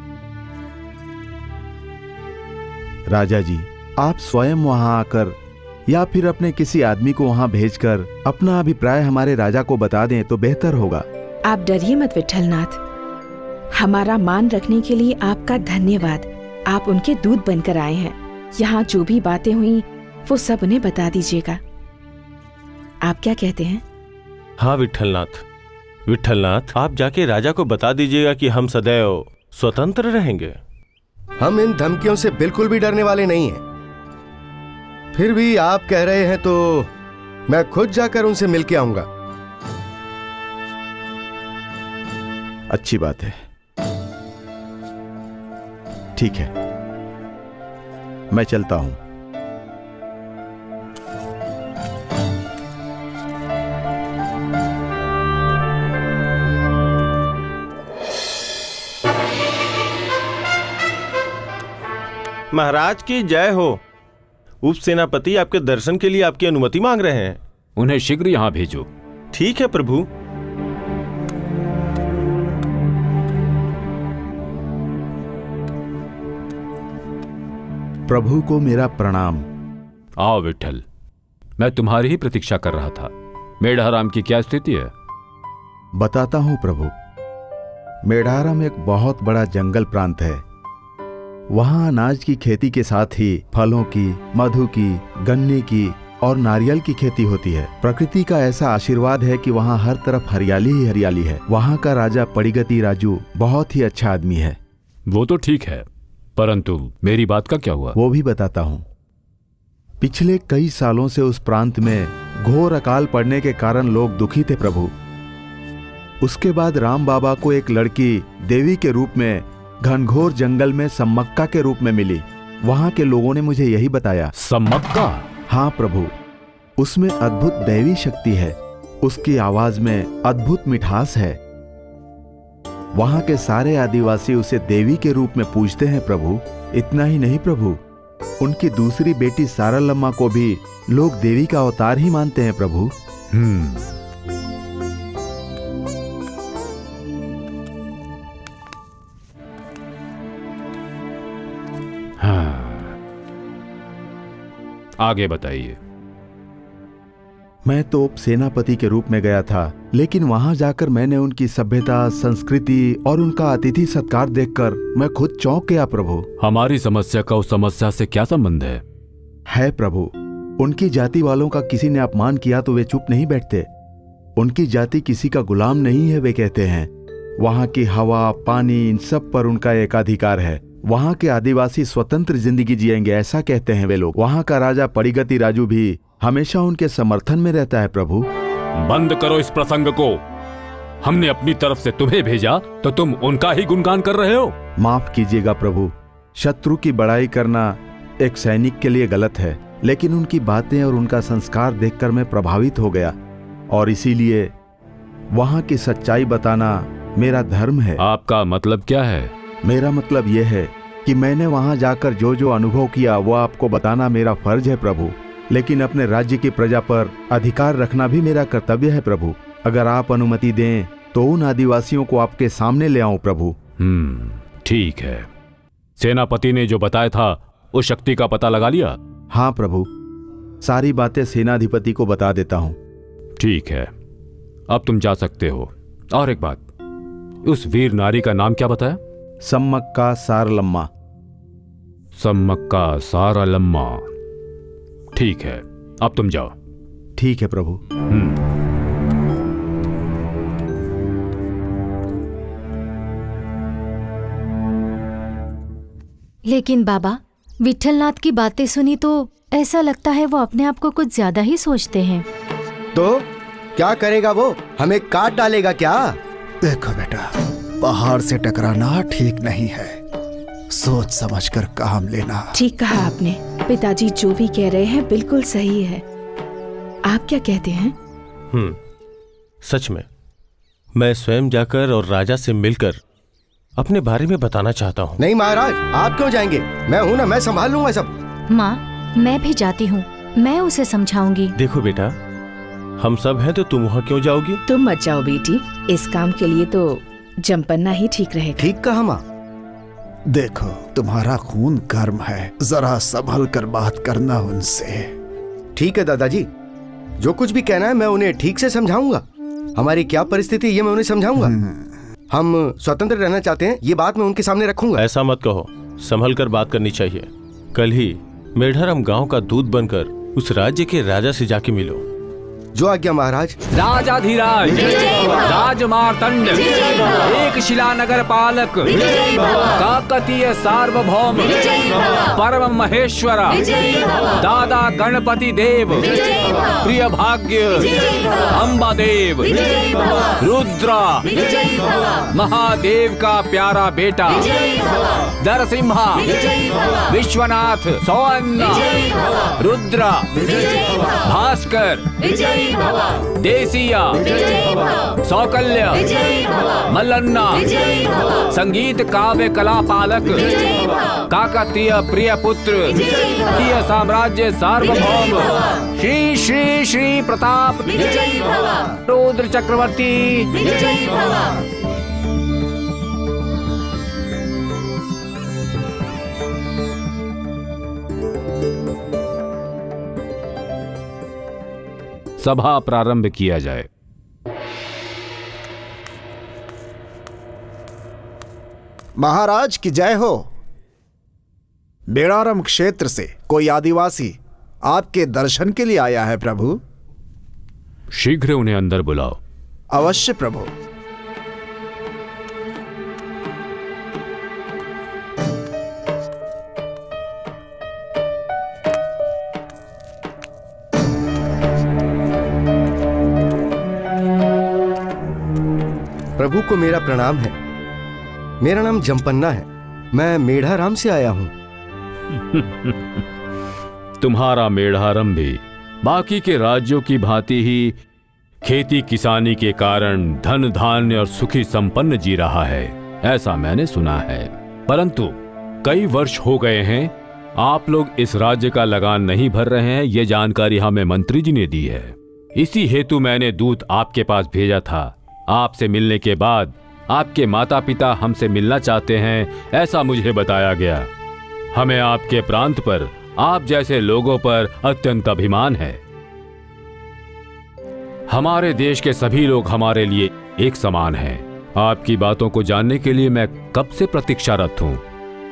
राजा जी, आप स्वयं वहां आकर या फिर अपने किसी आदमी को वहां भेजकर अपना अभिप्राय हमारे राजा को बता दें तो बेहतर होगा। आप डरिए मत विठलनाथ। हमारा मान रखने के लिए आपका धन्यवाद। आप उनके दूत बनकर आए हैं। यहाँ जो भी बातें हुई वो सब उन्हें बता दीजिएगा। आप क्या कहते हैं? हाँ विठलनाथ, विठलनाथ आप जाके राजा को बता दीजिएगा कि हम सदैव स्वतंत्र रहेंगे। हम इन धमकियों से बिल्कुल भी डरने वाले नहीं हैं। फिर भी आप कह रहे हैं तो मैं खुद जाकर उनसे मिलके आऊंगा। अच्छी बात है, ठीक है, मैं चलता हूं। महाराज की जय हो। उप सेनापति आपके दर्शन के लिए आपकी अनुमति मांग रहे हैं। उन्हें शीघ्र यहाँ भेजो। ठीक है प्रभु। प्रभु को मेरा प्रणाम। आओ विठल, मैं तुम्हारी ही प्रतीक्षा कर रहा था। मेढ़ाराम की क्या स्थिति है? बताता हूं प्रभु। मेढ़ाराम एक बहुत बड़ा जंगल प्रांत है। वहां अनाज की खेती के साथ ही फलों की, मधु की, गन्ने की और नारियल की खेती होती है। प्रकृति का ऐसा आशीर्वाद है कि वहां हर तरफ हरियाली ही हरियाली है। वहां का राजा पड़िगति राजू बहुत ही अच्छा आदमी है। वो तो ठीक है, परंतु मेरी बात का क्या हुआ? वो भी बताता हूँ। पिछले कई सालों से उस प्रांत में घोर अकाल पड़ने के कारण लोग दुखी थे प्रभु। उसके बाद राम बाबा को एक लड़की देवी के रूप में घनघोर जंगल में सम्मक्का के रूप में मिली। वहां के लोगों ने मुझे यही बताया। सम्मक्का? हाँ प्रभु, उसमें अद्भुत दैवी शक्ति है। उसकी आवाज में अद्भुत मिठास है। वहां के सारे आदिवासी उसे देवी के रूप में पूजते हैं प्रभु। इतना ही नहीं प्रभु, उनकी दूसरी बेटी सारलम्मा को भी लोग देवी का अवतार ही मानते हैं प्रभु। हम्म हाँ, आगे बताइए। मैं तो सेनापति के रूप में गया था, लेकिन वहां जाकर मैंने उनकी सभ्यता, संस्कृति और उनका अतिथि सत्कार देखकर मैं खुद चौंक गया प्रभु। हमारी समस्या का उस समस्या से क्या संबंध है? है प्रभु, उनकी जाति वालों का किसी ने अपमान किया तो वे चुप नहीं बैठते। उनकी जाति किसी का गुलाम नहीं है, वे कहते हैं। वहां की हवा, पानी, इन सब पर उनका एकाधिकार है। वहां के आदिवासी स्वतंत्र जिंदगी जिएंगे, ऐसा कहते हैं वे लोग। वहां का राजा पड़िगति राजू भी हमेशा उनके समर्थन में रहता है प्रभु। बंद करो इस प्रसंग को। हमने अपनी तरफ से तुम्हें भेजा तो तुम उनका ही गुणगान कर रहे हो। माफ कीजिएगा प्रभु, शत्रु की बड़ाई करना एक सैनिक के लिए गलत है, लेकिन उनकी बातें और उनका संस्कार देखकर मैं प्रभावित हो गया और इसीलिए वहां की सच्चाई बताना मेरा धर्म है। आपका मतलब क्या है? मेरा मतलब यह है कि मैंने वहां जाकर जो जो अनुभव किया वो आपको बताना मेरा फर्ज है प्रभु, लेकिन अपने राज्य की प्रजा पर अधिकार रखना भी मेरा कर्तव्य है प्रभु। अगर आप अनुमति दें तो उन आदिवासियों को आपके सामने ले आऊं प्रभु। हम्म ठीक है। सेनापति ने जो बताया था उस शक्ति का पता लगा लिया? हाँ प्रभु, सारी बातें सेनाधिपति को बता देता हूँ। ठीक है, अब तुम जा सकते हो। और एक बात, उस वीर नारी का नाम क्या बताया? सम्मक्का सारलम्मा। सम्मक्का सारलम्मा, ठीक है, अब तुम जाओ। ठीक है प्रभु। हम्म लेकिन बाबा, विठलनाथ की बातें सुनी तो ऐसा लगता है वो अपने आप को कुछ ज्यादा ही सोचते हैं। तो क्या करेगा वो? हमें काट डालेगा क्या? देखो बेटा, पहाड़ से टकराना ठीक नहीं है, सोच समझकर काम लेना। ठीक कहा आपने। पिताजी जो भी कह रहे हैं बिल्कुल सही है। आप क्या कहते हैं? हम्म, सच में मैं स्वयं जाकर और राजा से मिलकर अपने बारे में बताना चाहता हूँ। नहीं महाराज, आप क्यों जाएंगे? मैं हूँ ना, मैं संभाल लूंगा सब। माँ, मैं भी जाती हूँ, मैं उसे समझाऊंगी। देखो बेटा, हम सब हैं तो तुम वहाँ क्यों जाओगी? तुम मत जाओ बेटी, इस काम के लिए तो जमपन्ना ही ठीक रहेगा। ठीक कहा माँ। देखो, तुम्हारा खून गर्म है, जरा संभल कर बात करना उनसे। ठीक है दादाजी, जो कुछ भी कहना है मैं उन्हें ठीक से समझाऊंगा। हमारी क्या परिस्थिति ये मैं उन्हें समझाऊंगा। हम स्वतंत्र रहना चाहते हैं, ये बात मैं उनके सामने रखूंगा। ऐसा मत कहो, संभल कर बात करनी चाहिए। कल ही मेढ़रम गांव का दूत बनकर उस राज्य के राजा से जाके मिलो। जो आज्ञा महाराज। राजाधिराज, राजमार्तंड, एक शिलानगर पालक, काकतीय सार्वभौम, परम महेश्वर, दादा गणपति देव, प्रिय भाग्य, अम्बा देव, रुद्रा, महादेव का प्यारा बेटा, नरसिम्हा, विश्वनाथ, सौन्न, रुद्रा, भास्कर, देसिया, सौकल्य, मल्लन्ना, संगीत काव्य कला पालक, काकतीय प्रिय पुत्र, प्रिय साम्राज्य सार्वभौम, श्री श्री श्री प्रताप रुद्र चक्रवर्ती। सभा प्रारंभ किया जाए। महाराज की जय हो। बेड़ारम क्षेत्र से कोई आदिवासी आपके दर्शन के लिए आया है प्रभु। शीघ्र उन्हें अंदर बुलाओ। अवश्य प्रभु। प्रभु को मेरा प्रणाम है। मेरा नाम जमपन्ना है, मैं मेढ़ाराम से आया हूं। तुम्हारा मेढ़ारम भी बाकी के राज्यों की भांति ही खेती किसानी के कारण धन धान्य और सुखी संपन्न जी रहा है, ऐसा मैंने सुना है। परंतु कई वर्ष हो गए हैं आप लोग इस राज्य का लगान नहीं भर रहे हैं, ये जानकारी हमें मंत्री जी ने दी है। इसी हेतु मैंने दूत आपके पास भेजा था। आपसे मिलने के बाद आपके माता पिता हमसे मिलना चाहते हैं, ऐसा मुझे बताया गया। हमें आपके प्रांत पर, आप जैसे लोगों पर अत्यंत अभिमान है। हमारे देश के सभी लोग हमारे लिए एक समान हैं। आपकी बातों को जानने के लिए मैं कब से प्रतीक्षारत हूं,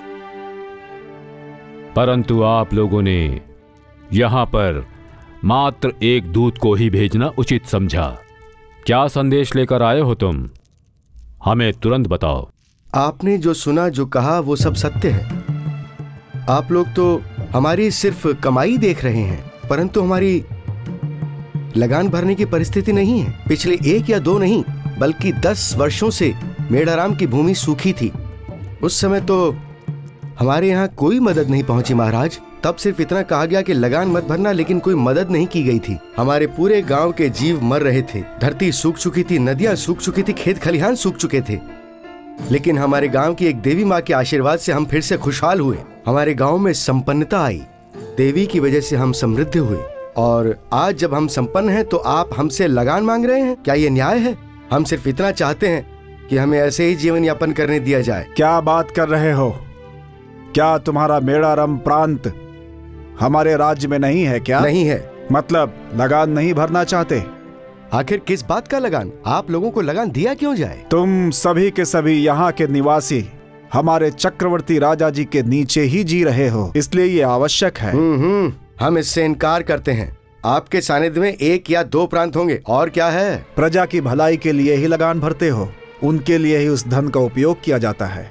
परंतु आप लोगों ने यहां पर मात्र एक दूत को ही भेजना उचित समझा। क्या संदेश लेकर आए हो तुम? हमें तुरंत बताओ। आपने जो सुना, जो कहा, वो सब सत्य है। आप लोग तो हमारी सिर्फ कमाई देख रहे हैं, परंतु हमारी लगान भरने की परिस्थिति नहीं है। पिछले एक या दो नहीं, बल्कि दस वर्षों से मेढ़ाराम की भूमि सूखी थी। उस समय तो हमारे यहाँ कोई मदद नहीं पहुंची महाराज। तब सिर्फ इतना कहा गया कि लगान मत भरना, लेकिन कोई मदद नहीं की गई थी। हमारे पूरे गांव के जीव मर रहे थे, धरती सूख चुकी थी, नदियां सूख चुकी थी, खेत खलिहान सूख चुके थे। लेकिन हमारे गांव की एक देवी माँ के आशीर्वाद से हम फिर से खुशहाल हुए। हमारे गांव में संपन्नता आई, देवी की वजह से हम समृद्ध हुए। और आज जब हम संपन्न हैं तो आप हमसे लगान मांग रहे हैं? क्या ये न्याय है? हम सिर्फ इतना चाहते हैं कि हमें ऐसे ही जीवन यापन करने दिया जाए। क्या बात कर रहे हो? क्या तुम्हारा मेढ़ारम प्रांत हमारे राज्य में नहीं है क्या? नहीं है। मतलब लगान नहीं भरना चाहते? आखिर किस बात का लगान? आप लोगों को लगान दिया क्यों जाए? तुम सभी के सभी यहाँ के निवासी हमारे चक्रवर्ती राजा जी के नीचे ही जी रहे हो, इसलिए ये आवश्यक है। हम्म हम इससे इनकार करते हैं। आपके सानिध्य में एक या दो प्रांत होंगे, और क्या है? प्रजा की भलाई के लिए ही लगान भरते हो, उनके लिए ही उस धन का उपयोग किया जाता है।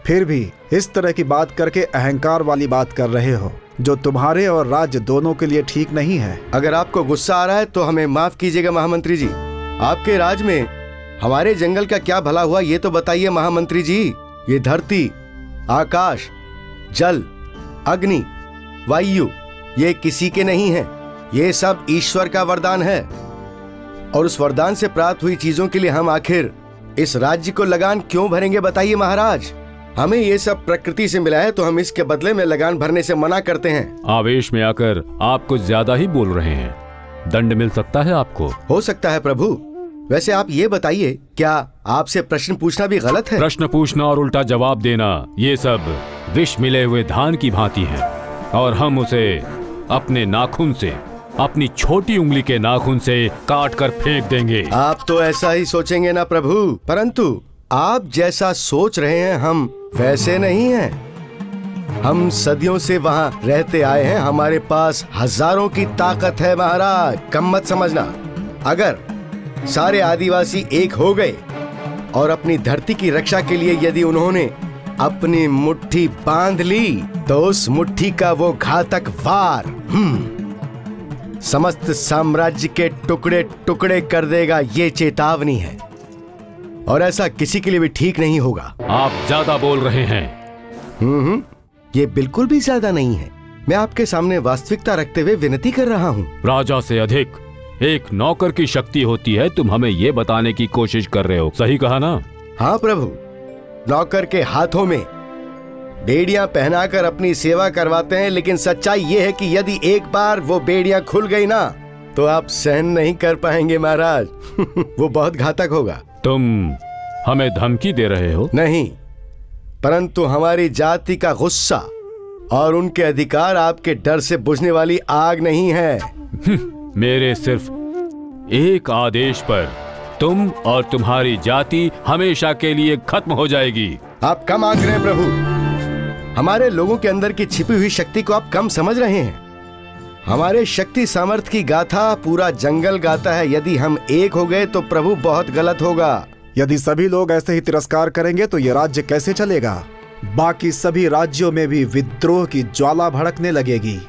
फिर भी इस तरह की बात करके अहंकार वाली बात कर रहे हो, जो तुम्हारे और राज्य दोनों के लिए ठीक नहीं है। अगर आपको गुस्सा आ रहा है तो हमें माफ कीजिएगा महामंत्री जी। आपके राज में हमारे जंगल का क्या भला हुआ ये तो बताइए महामंत्री जी। ये धरती, आकाश, जल, अग्नि, वायु ये किसी के नहीं है, ये सब ईश्वर का वरदान है। और उस वरदान से प्राप्त हुई चीजों के लिए हम आखिर इस राज्य को लगान क्यों भरेंगे बताइए महाराज। हमें ये सब प्रकृति से मिला है तो हम इसके बदले में लगान भरने से मना करते हैं। आवेश में आकर आप कुछ ज्यादा ही बोल रहे हैं, दंड मिल सकता है आपको। हो सकता है प्रभु। वैसे आप ये बताइए, क्या आपसे प्रश्न पूछना भी गलत है? प्रश्न पूछना और उल्टा जवाब देना ये सब विष मिले हुए धान की भांति है, और हम उसे अपने नाखून से, अपनी छोटी उंगली के नाखून से काट कर फेंक देंगे। आप तो ऐसा ही सोचेंगे ना प्रभु, परंतु आप जैसा सोच रहे हैं हम वैसे नहीं हैं। हम सदियों से वहाँ रहते आए हैं, हमारे पास हजारों की ताकत है महाराज, कम मत समझना। अगर सारे आदिवासी एक हो गए और अपनी धरती की रक्षा के लिए यदि उन्होंने अपनी मुट्ठी बांध ली तो उस मुट्ठी का वो घातक वार समस्त साम्राज्य के टुकड़े टुकड़े कर देगा। ये चेतावनी है, और ऐसा किसी के लिए भी ठीक नहीं होगा। आप ज्यादा बोल रहे हैं। हम्म ये बिल्कुल भी ज्यादा नहीं है। मैं आपके सामने वास्तविकता रखते हुए विनती कर रहा हूँ। राजा से अधिक एक नौकर की शक्ति होती है, तुम हमें ये बताने की कोशिश कर रहे हो, सही कहा ना? हाँ प्रभु, नौकर के हाथों में बेड़ियां पहनाकर अपनी सेवा करवाते हैं, लेकिन सच्चाई ये है कि यदि एक बार वो बेड़ियां खुल गई ना तो आप सहन नहीं कर पाएंगे महाराज। वो बहुत घातक होगा। तुम हमें धमकी दे रहे हो? नहीं, परंतु हमारी जाति का गुस्सा और उनके अधिकार आपके डर से बुझने वाली आग नहीं है। मेरे सिर्फ एक आदेश पर तुम और तुम्हारी जाति हमेशा के लिए खत्म हो जाएगी। आप कम आंक रहे हैं प्रभु। हमारे लोगों के अंदर की छिपी हुई शक्ति को आप कम समझ रहे हैं। हमारे शक्ति सामर्थ्य की गाथा पूरा जंगल गाता है। यदि हम एक हो गए तो प्रभु बहुत गलत होगा। यदि सभी लोग ऐसे ही तिरस्कार करेंगे तो ये राज्य कैसे चलेगा? बाकी सभी राज्यों में भी विद्रोह की ज्वाला भड़कने लगेगी।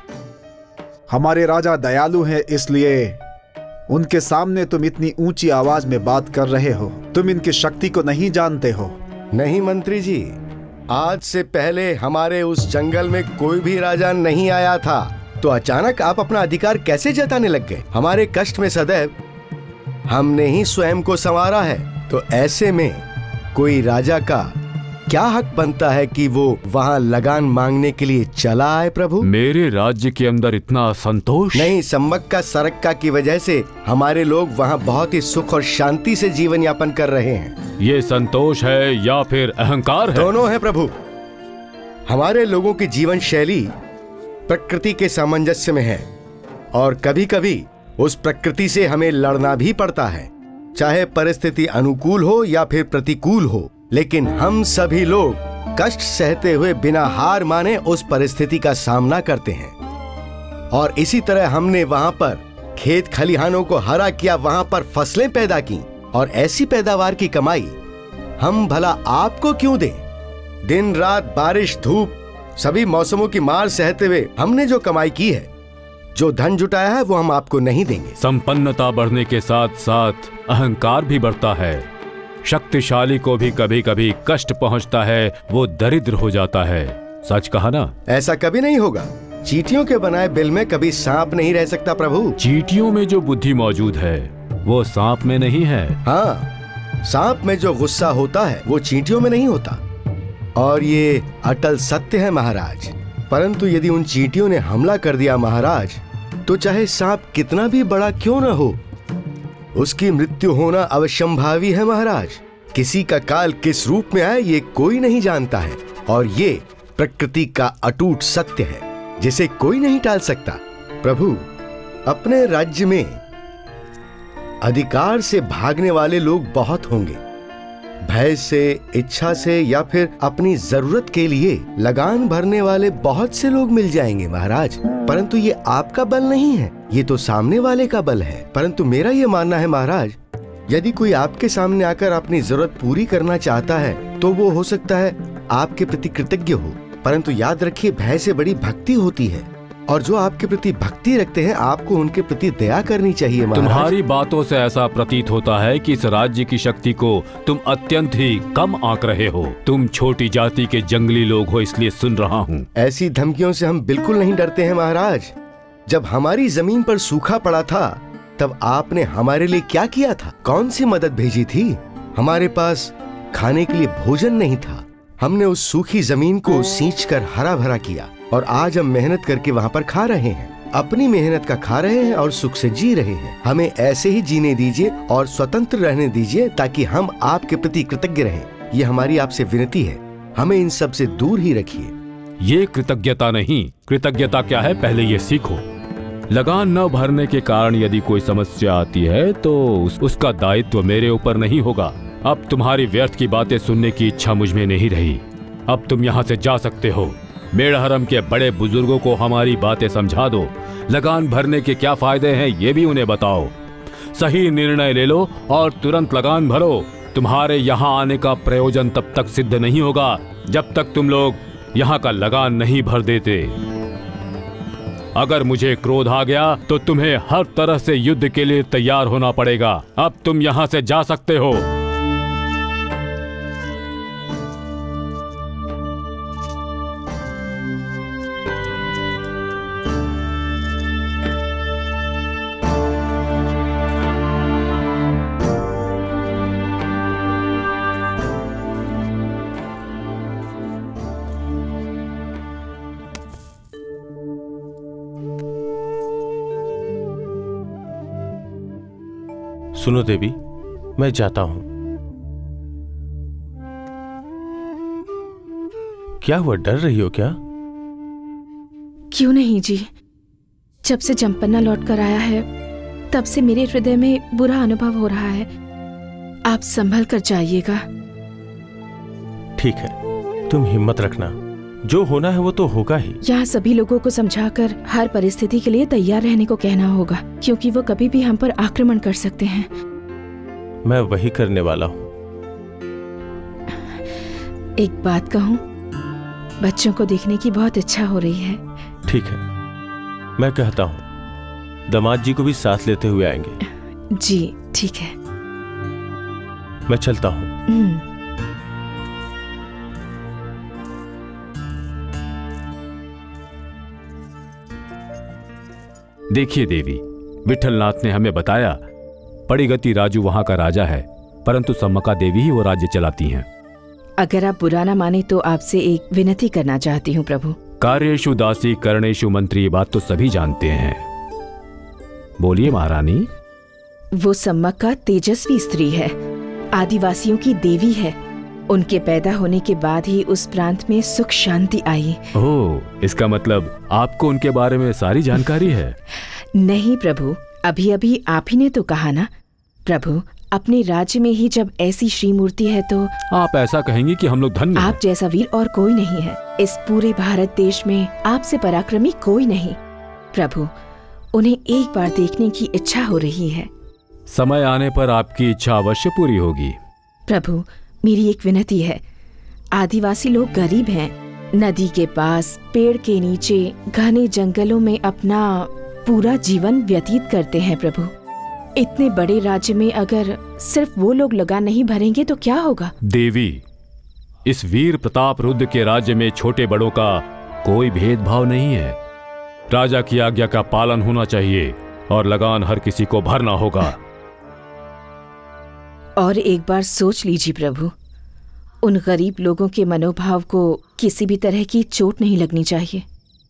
हमारे राजा दयालु हैं, इसलिए उनके सामने तुम इतनी ऊंची आवाज में बात कर रहे हो। तुम इनकी शक्ति को नहीं जानते हो। नहीं मंत्री जी, आज से पहले हमारे उस जंगल में कोई भी राजा नहीं आया था, तो अचानक आप अपना अधिकार कैसे जताने लग गए? हमारे कष्ट में सदैव हमने ही स्वयं को संवारा है, तो ऐसे में कोई राजा का क्या हक बनता है कि वो वहाँ लगान मांगने के लिए चला आए? प्रभु, मेरे राज्य के अंदर इतना असंतोष नहीं, सम्मक्का सरक्का की वजह से हमारे लोग वहाँ बहुत ही सुख और शांति से जीवन यापन कर रहे हैं। ये संतोष है या फिर अहंकार है? दोनों है प्रभु। हमारे लोगों की जीवन शैली प्रकृति के सामंजस्य में है, और कभी कभी उस प्रकृति से हमें लड़ना भी पड़ता है, चाहे परिस्थिति अनुकूल हो या फिर प्रतिकूल हो। लेकिन हम सभी लोग कष्ट सहते हुए बिना हार माने उस परिस्थिति का सामना करते हैं। और इसी तरह हमने वहां पर खेत खलिहानों को हरा किया, वहां पर फसलें पैदा की, और ऐसी पैदावार की कमाई हम भला आपको क्यों दें? दिन रात बारिश धूप सभी मौसमों की मार सहते हुए हमने जो कमाई की है, जो धन जुटाया है, वो हम आपको नहीं देंगे। संपन्नता बढ़ने के साथ साथ अहंकार भी बढ़ता है। शक्तिशाली को भी कभी कभी कष्ट पहुंचता है, वो दरिद्र हो जाता है। सच कहा ना? ऐसा कभी नहीं होगा। चींटियों के बनाए बिल में कभी सांप नहीं रह सकता प्रभु। चींटियों में जो बुद्धि मौजूद है वो सांप में नहीं है। हाँ, सांप में जो गुस्सा होता है वो चींटियों में नहीं होता, और ये अटल सत्य है महाराज। परंतु यदि उन चींटियों ने हमला कर दिया महाराज, तो चाहे सांप कितना भी बड़ा क्यों न हो, उसकी मृत्यु होना अवश्यंभावी है महाराज। किसी का काल किस रूप में आए ये कोई नहीं जानता है, और ये प्रकृति का अटूट सत्य है जिसे कोई नहीं टाल सकता। प्रभु, अपने राज्य में अधिकार से भागने वाले लोग बहुत होंगे। भय से, इच्छा से या फिर अपनी जरूरत के लिए लगान भरने वाले बहुत से लोग मिल जाएंगे महाराज, परंतु ये आपका बल नहीं है, ये तो सामने वाले का बल है। परंतु मेरा ये मानना है महाराज, यदि कोई आपके सामने आकर अपनी जरूरत पूरी करना चाहता है तो वो हो सकता है आपके प्रति कृतज्ञ हो, परंतु याद रखिए भय से बड़ी भक्ति होती है, और जो आपके प्रति भक्ति रखते हैं आपको उनके प्रति दया करनी चाहिए। तुम्हारी बातों से ऐसा प्रतीत होता है कि इस राज्य की शक्ति को तुम अत्यंत ही कम आंक रहे हो। तुम छोटी जाति के जंगली लोग हो, इसलिए सुन रहा हूँ। ऐसी धमकियों से हम बिल्कुल नहीं डरते हैं महाराज। जब हमारी जमीन पर सूखा पड़ा था तब आपने हमारे लिए क्या किया था? कौन सी मदद भेजी थी? हमारे पास खाने के लिए भोजन नहीं था। हमने उस सूखी जमीन को सींचकर हरा भरा किया और आज हम मेहनत करके वहाँ पर खा रहे हैं। अपनी मेहनत का खा रहे हैं और सुख से जी रहे हैं। हमें ऐसे ही जीने दीजिए और स्वतंत्र रहने दीजिए ताकि हम आपके प्रति कृतज्ञ रहें। ये हमारी आपसे विनती है, हमें इन सब से दूर ही रखिए। ये कृतज्ञता नहीं, कृतज्ञता क्या है पहले ये सीखो। लगान न भरने के कारण यदि कोई समस्या आती है तो उस, उसका दायित्व मेरे ऊपर नहीं होगा। अब तुम्हारी व्यर्थ की बातें सुनने की इच्छा मुझ में नहीं रही। अब तुम यहाँ से जा सकते हो। मेड़हरम के बड़े बुजुर्गों को हमारी बातें समझा दो। लगान भरने के क्या फायदे हैं ये भी उन्हें बताओ। सही निर्णय ले लो और तुरंत लगान भरो। तुम्हारे यहाँ आने का प्रयोजन तब तक सिद्ध नहीं होगा जब तक तुम लोग यहाँ का लगान नहीं भर देते। अगर मुझे क्रोध आ गया तो तुम्हें हर तरह से युद्ध के लिए तैयार होना पड़ेगा। अब तुम यहाँ से जा सकते हो। सुनो देवी, मैं जाता हूं। क्या हुआ, डर रही हो क्या? क्यों नहीं जी, जब से जम्पन्ना लौट कर आया है तब से मेरे हृदय में बुरा अनुभव हो रहा है। आप संभल कर जाइएगा। ठीक है, तुम हिम्मत रखना, जो होना है वो तो होगा ही। यहाँ सभी लोगों को समझाकर हर परिस्थिति के लिए तैयार रहने को कहना होगा, क्योंकि वो कभी भी हम पर आक्रमण कर सकते हैं। मैं वही करने वाला हूँ। एक बात कहूँ, बच्चों को देखने की बहुत इच्छा हो रही है। ठीक है, मैं कहता हूँ दामाद जी को भी साथ लेते हुए आएंगे। जी ठीक है, मैं चलता हूँ। देखिए देवी, विठलनाथ ने हमें बताया पड़ीगति राजू वहां का राजा है, परंतु सम्मका देवी ही वो राज्य चलाती हैं। अगर आप बुरा ना माने तो आपसे एक विनती करना चाहती हूँ प्रभु। कार्येषु दासी कर्णेषु मंत्री, ये बात तो सभी जानते हैं। बोलिए महारानी। वो सम्मका तेजस्वी स्त्री है, आदिवासियों की देवी है। उनके पैदा होने के बाद ही उस प्रांत में सुख शांति आई। ओह, इसका मतलब आपको उनके बारे में सारी जानकारी है? नहीं प्रभु, अभी अभी आप ही ने तो कहा ना। प्रभु, अपने राज्य में ही जब ऐसी श्री मूर्ति है तो आप ऐसा कहेंगे कि हम लोग धन्य हैं। आप जैसा वीर और कोई नहीं है। इस पूरे भारत देश में आपसे पराक्रमी कोई नहीं। प्रभु, उन्हें एक बार देखने की इच्छा हो रही है। समय आने पर आपकी इच्छा अवश्य पूरी होगी। प्रभु, मेरी एक विनती है। आदिवासी लोग गरीब हैं, नदी के पास पेड़ के नीचे घने जंगलों में अपना पूरा जीवन व्यतीत करते हैं। प्रभु, इतने बड़े राज्य में अगर सिर्फ वो लोग लगान नहीं भरेंगे तो क्या होगा? देवी, इस वीर प्रताप रुद्र के राज्य में छोटे बड़ों का कोई भेदभाव नहीं है। राजा की आज्ञा का पालन होना चाहिए और लगान हर किसी को भरना होगा। और एक बार सोच लीजिए प्रभु, उन गरीब लोगों के मनोभाव को किसी भी तरह की चोट नहीं लगनी चाहिए।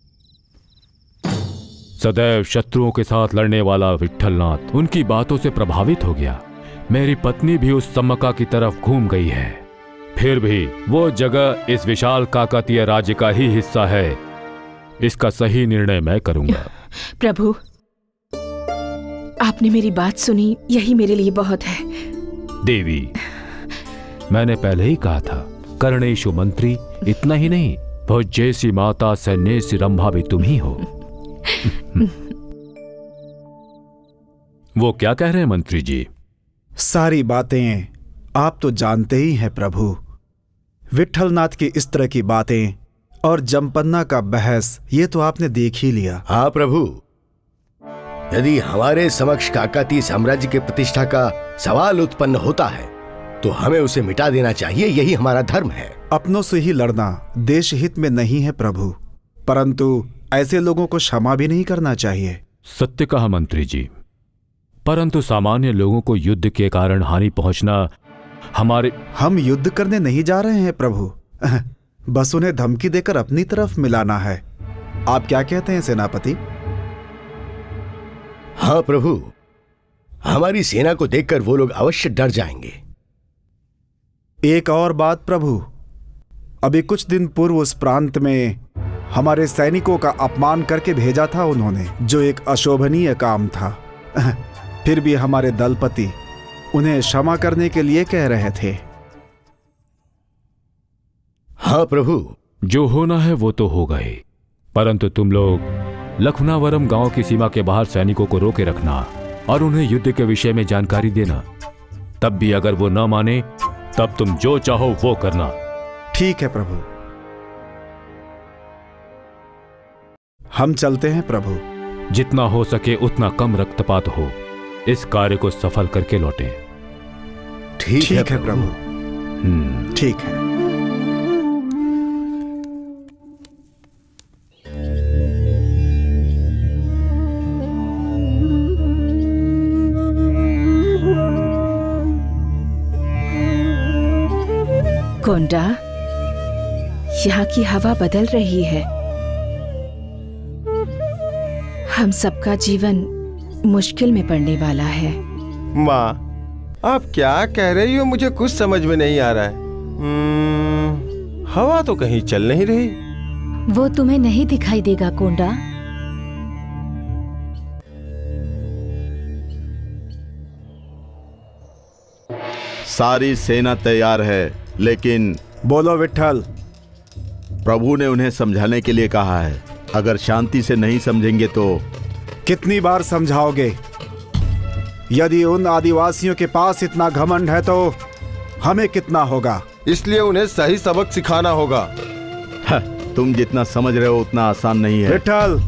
सदैव शत्रुओं के साथ लड़ने वाला विठलनाथ उनकी बातों से प्रभावित हो गया। मेरी पत्नी भी उस सम्मका की तरफ घूम गई है। फिर भी वो जगह इस विशाल काकतीय राज्य का ही हिस्सा है। इसका सही निर्णय मैं करूंगा। प्रभु, आपने मेरी बात सुनी, यही मेरे लिए बहुत है। देवी, मैंने पहले ही कहा था, कर्णेषु मंत्री, इतना ही नहीं, बहुत जैसी माता सैन्येषु रंभा भी तुम ही हो। वो क्या कह रहे हैं मंत्री जी? सारी बातें आप तो जानते ही हैं प्रभु। विट्ठलनाथ की इस तरह की बातें और जमपन्ना का बहस, ये तो आपने देख ही लिया। हाँ प्रभु, यदि हमारे समक्ष काकतीय साम्राज्य के प्रतिष्ठा का सवाल उत्पन्न होता है तो हमें उसे मिटा देना चाहिए, यही हमारा धर्म है। अपनों से ही लड़ना देश हित में नहीं है प्रभु, परंतु ऐसे लोगों को क्षमा भी नहीं करना चाहिए। सत्य कहा मंत्री जी, परंतु सामान्य लोगों को युद्ध के कारण हानि पहुंचना हमारे। हम युद्ध करने नहीं जा रहे हैं प्रभु, बस उन्हें धमकी देकर अपनी तरफ मिलाना है। आप क्या कहते हैं सेनापति? हाँ प्रभु, हमारी सेना को देखकर वो लोग अवश्य डर जाएंगे। एक और बात प्रभु, अभी कुछ दिन पूर्व उस प्रांत में हमारे सैनिकों का अपमान करके भेजा था उन्होंने, जो एक अशोभनीय काम था। फिर भी हमारे दलपति उन्हें क्षमा करने के लिए कह रहे थे। हाँ प्रभु, जो होना है वो तो हो गए, परंतु तुम लोग लखनावरम गांव की सीमा के बाहर सैनिकों को रोके रखना और उन्हें युद्ध के विषय में जानकारी देना। तब भी अगर वो न माने तब तुम जो चाहो वो करना। ठीक है प्रभु, हम चलते हैं प्रभु। जितना हो सके उतना कम रक्तपात हो, इस कार्य को सफल करके लौटे। ठीक, ठीक है, है प्रभु। हम्म ठीक है। कोंडा, यहाँ की हवा बदल रही है। हम सबका जीवन मुश्किल में पड़ने वाला है। माँ, आप क्या कह रही हो? मुझे कुछ समझ में नहीं आ रहा है। हवा तो कहीं चल नहीं रही। वो तुम्हें नहीं दिखाई देगा कोंडा। सारी सेना तैयार है, लेकिन बोलो विट्ठल। प्रभु ने उन्हें समझाने के लिए कहा है, अगर शांति से नहीं समझेंगे तो। कितनी बार समझाओगे? यदि उन आदिवासियों के पास इतना घमंड है तो हमें कितना होगा? इसलिए उन्हें सही सबक सिखाना होगा। तुम जितना समझ रहे हो उतना आसान नहीं है विट्ठल।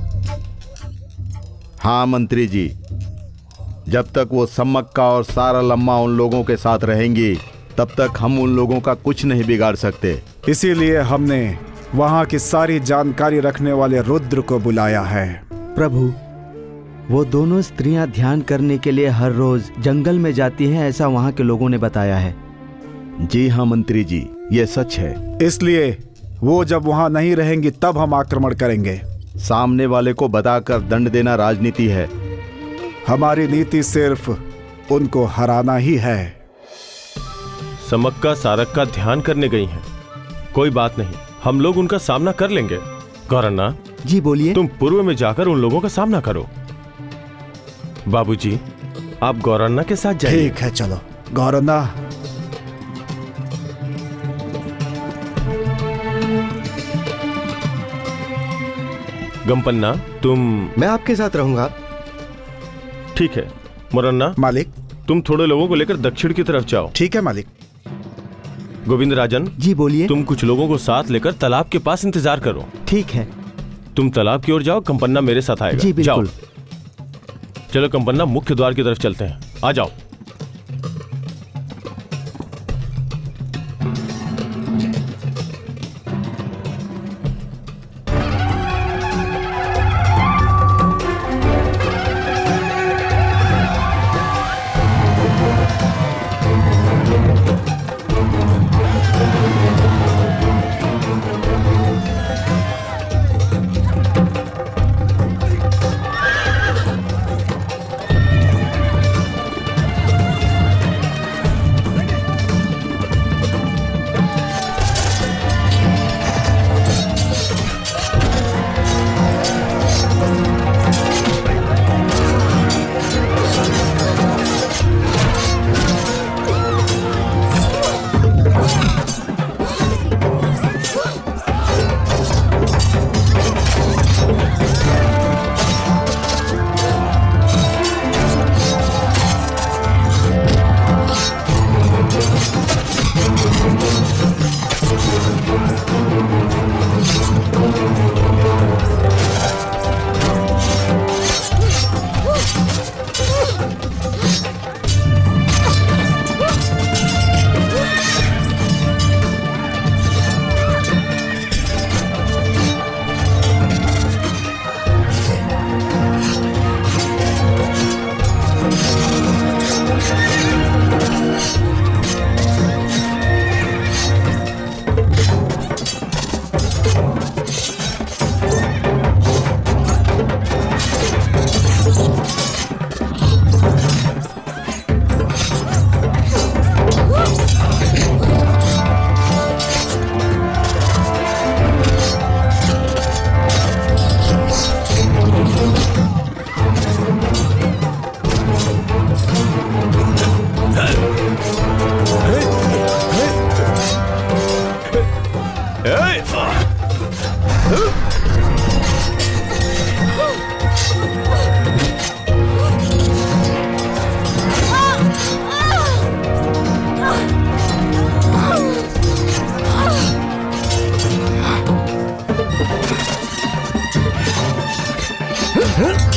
हाँ मंत्री जी, जब तक वो सम्मक्का और सारलम्मा उन लोगों के साथ रहेंगी तब तक हम उन लोगों का कुछ नहीं बिगाड़ सकते। इसीलिए हमने वहाँ की सारी जानकारी रखने वाले रुद्र को बुलाया है। प्रभु, वो दोनों स्त्रियां ध्यान करने के लिए हर रोज जंगल में जाती हैं, ऐसा वहाँ के लोगों ने बताया है। जी हाँ मंत्री जी, ये सच है। इसलिए वो जब वहाँ नहीं रहेंगी तब हम आक्रमण करेंगे। सामने वाले को बताकर दंड देना राजनीति है। हमारी नीति सिर्फ उनको हराना ही है। समक्का सारक का ध्यान करने गई हैं। कोई बात नहीं, हम लोग उनका सामना कर लेंगे। गौरन्ना जी बोलिए। तुम पूर्व में जाकर उन लोगों का सामना करो। बाबूजी, आप गौरन्ना के साथ जाइए। ठीक है, चलो गौरन्ना। गंपन्ना, तुम। मैं आपके साथ रहूंगा। ठीक है। मुरन्ना मालिक, तुम थोड़े लोगों को लेकर दक्षिण की तरफ जाओ। ठीक है मालिक। गोविंद राजन जी बोलिए। तुम कुछ लोगों को साथ लेकर तालाब के पास इंतजार करो। ठीक है। तुम तालाब की ओर जाओ, कंपन्ना मेरे साथ आएगा। जी बिल्कुल। जाओ। चलो कंपन्ना, मुख्य द्वार की तरफ चलते हैं। आ जाओ।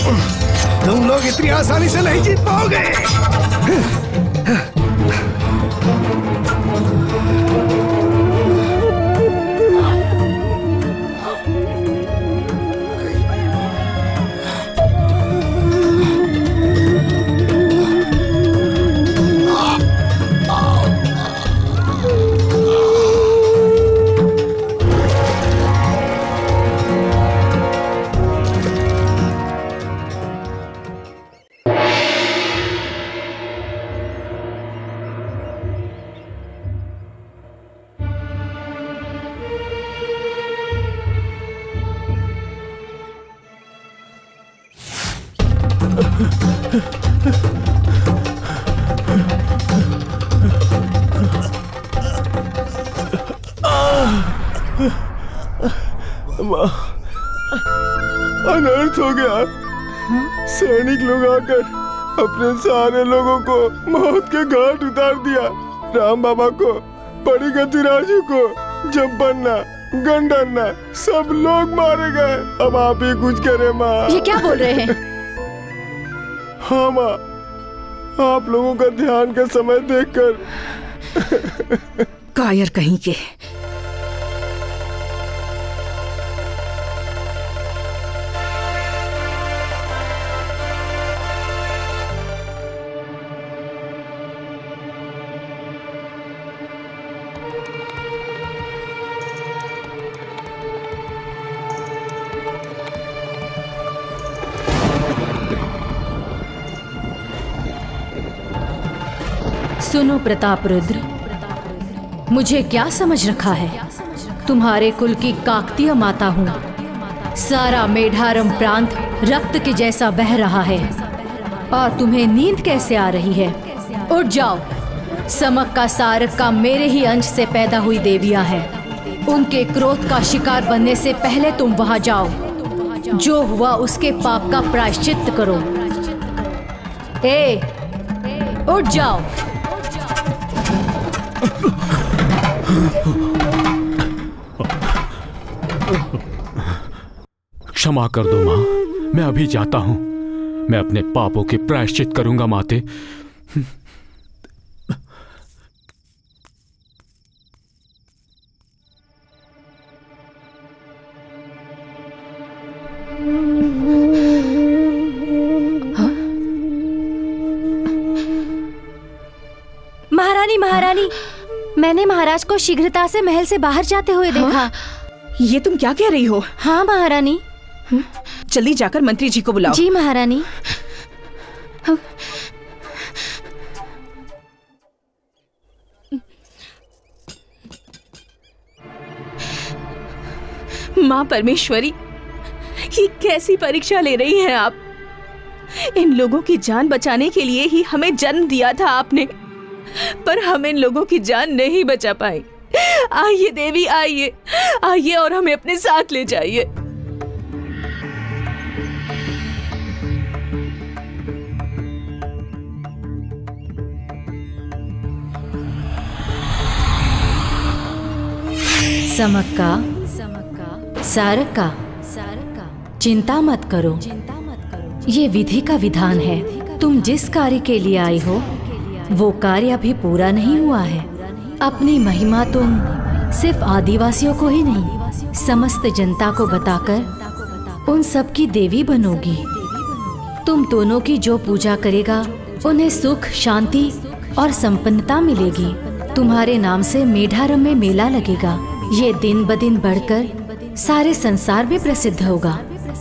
तुम लोग इतनी आसानी से नहीं जीत पाओगे। अनर्थ हो गया। सैनिक लोग आकर अपने सारे लोगों को मौत के घाट उतार दिया। राम बाबा को, बड़ी गतिराजू को, जम्पन्ना, गंडन्ना सब लोग मारे गए। अब आप ही कुछ करें माँ। ये क्या बोल रहे हैं? हाँ माँ, आप लोगों का ध्यान का समय देखकर। कायर कहीं के। सुनो प्रताप रुद्र, मुझे क्या समझ रखा है? तुम्हारे कुल की काकतीय माता हूँ। सारा मेढारम प्रांत रक्त के जैसा बह रहा है और तुम्हें नींद कैसे आ रही है? उठ जाओ। समक्का सारक्का मेरे ही अंश से पैदा हुई देवियां हैं। उनके क्रोध का शिकार बनने से पहले तुम वहां जाओ। जो हुआ उसके पाप का प्रायश्चित्त करो। ए, उठ जाओ। क्षमा कर दो माँ, मैं अभी जाता हूँ। मैं अपने पापों के प्रायश्चित करूंगा माते। महारानी, महारानी, मैंने महाराज को शीघ्रता से महल से बाहर जाते हुए देखा। हाँ? ये तुम क्या कह रही हो? हाँ महारानी। जल्दी जाकर मंत्री जी को बुलाओ। जी महारानी। माँ परमेश्वरी, ये कैसी परीक्षा ले रही हैं आप? इन लोगों की जान बचाने के लिए ही हमें जन्म दिया था आपने, पर हम इन लोगों की जान नहीं बचा पाए। आइए देवी, आइए आइए और हमें अपने साथ ले जाइए। समक्का, सारक्का, चिंता मत करो। ये विधि का विधान है। तुम जिस कार्य के लिए आई हो वो कार्य अभी पूरा नहीं हुआ है। अपनी महिमा तुम सिर्फ आदिवासियों को ही नहीं, समस्त जनता को बताकर उन सब की देवी बनोगी। तुम दोनों की जो पूजा करेगा उन्हें सुख, शांति और संपन्नता मिलेगी। तुम्हारे नाम से मेढारम में मेला लगेगा। ये दिन ब दिन बढ़कर सारे संसार में प्रसिद्ध होगा।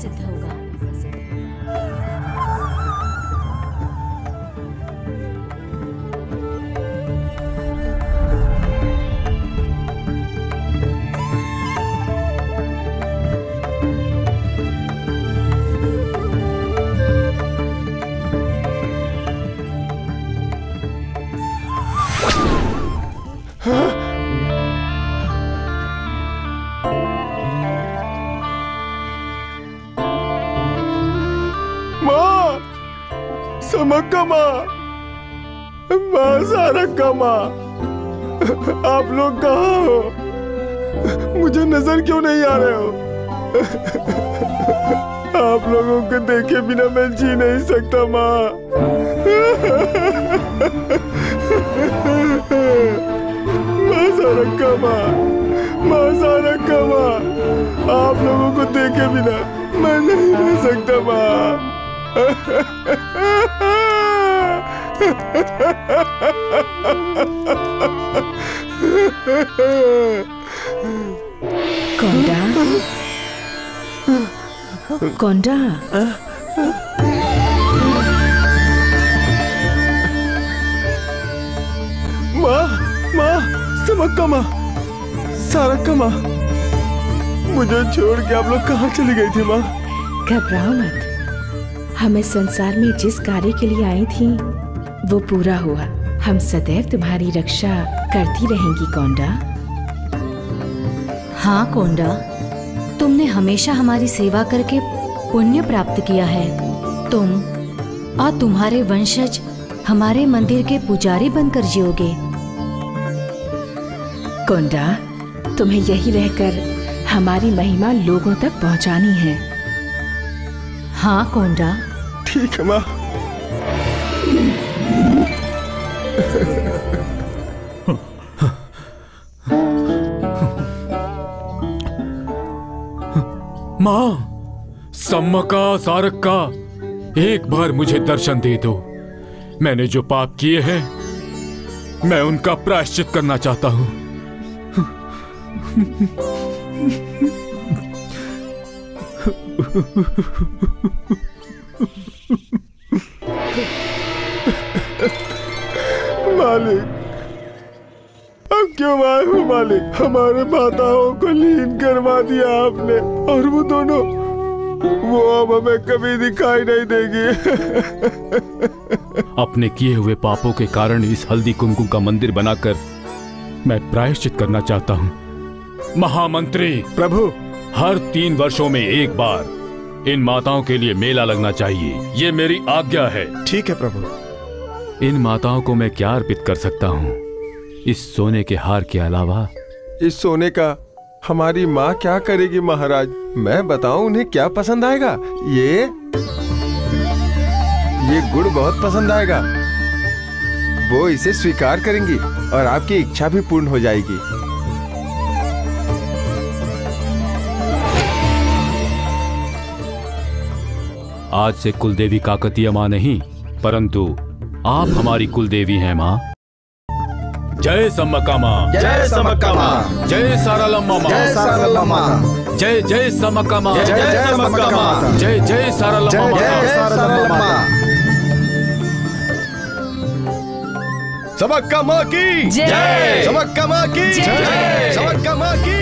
समक्का माँ, माँ सारक्का माँ, आप लोग कहाँ हो? मुझे नजर क्यों नहीं आ रहे हो? आप लोगों को देखे बिना मैं जी नहीं सकता माँ। माँ सारक्का माँ, माँ सारक्का माँ, आप लोगों को देखे बिना मैं नहीं रह सकता माँ। कोंडा, कोंडा, माँ, माँ, समक्का माँ, सारक्का माँ, मुझे छोड़ के आप लोग कहाँ चली गई थी माँ? घबराओ मत, हम इस संसार में जिस कार्य के लिए आई थी वो पूरा हुआ। हम सदैव तुम्हारी रक्षा करती रहेंगी कोंडा। हाँ कोंडा, तुमने हमेशा हमारी सेवा करके पुण्य प्राप्त किया है। तुम और तुम्हारे वंशज हमारे मंदिर के पुजारी बनकर जियोगे। कोंडा, तुम्हें यही रहकर हमारी महिमा लोगों तक पहुंचानी है। हाँ कोंडा, ठीक है माँ। माँ, सम्मका सारक्का, एक बार मुझे दर्शन दे दो। मैंने जो पाप किए हैं मैं उनका प्रायश्चित करना चाहता हूँ। मालिक, अब क्यों आए हो मालिक? हमारे माताओं को लीन करवा दिया आपने, और वो दोनों, वो अब हमें कभी दिखाई नहीं देगी। अपने किए हुए पापों के कारण इस हल्दी कुमकुम का मंदिर बनाकर मैं प्रायश्चित करना चाहता हूँ। महामंत्री प्रभु, हर तीन वर्षों में एक बार इन माताओं के लिए मेला लगना चाहिए, ये मेरी आज्ञा है। ठीक है प्रभु। इन माताओं को मैं क्या अर्पित कर सकता हूँ इस सोने के हार के अलावा? इस सोने का हमारी माँ क्या करेगी महाराज? मैं बताऊं उन्हें क्या पसंद आएगा? ये ये गुड़ बहुत पसंद आएगा। वो इसे स्वीकार करेंगी और आपकी इच्छा भी पूर्ण हो जाएगी। आज से कुलदेवी काकतीय माँ नहीं, परंतु आप हमारी कुलदेवी हैं माँ। जय सम्मका माँ, जय सम्मका माँ, जय सारालम्मा माँ, जय सारालम्मा माँ, जय जय सम्मका माँ, जय जय सम्मका माँ, जय जय सारालम्मा माँ, जय जय सारालम्मा माँ। समक्का माँ की जय, समक्का माँ की जय, समक्का माँ की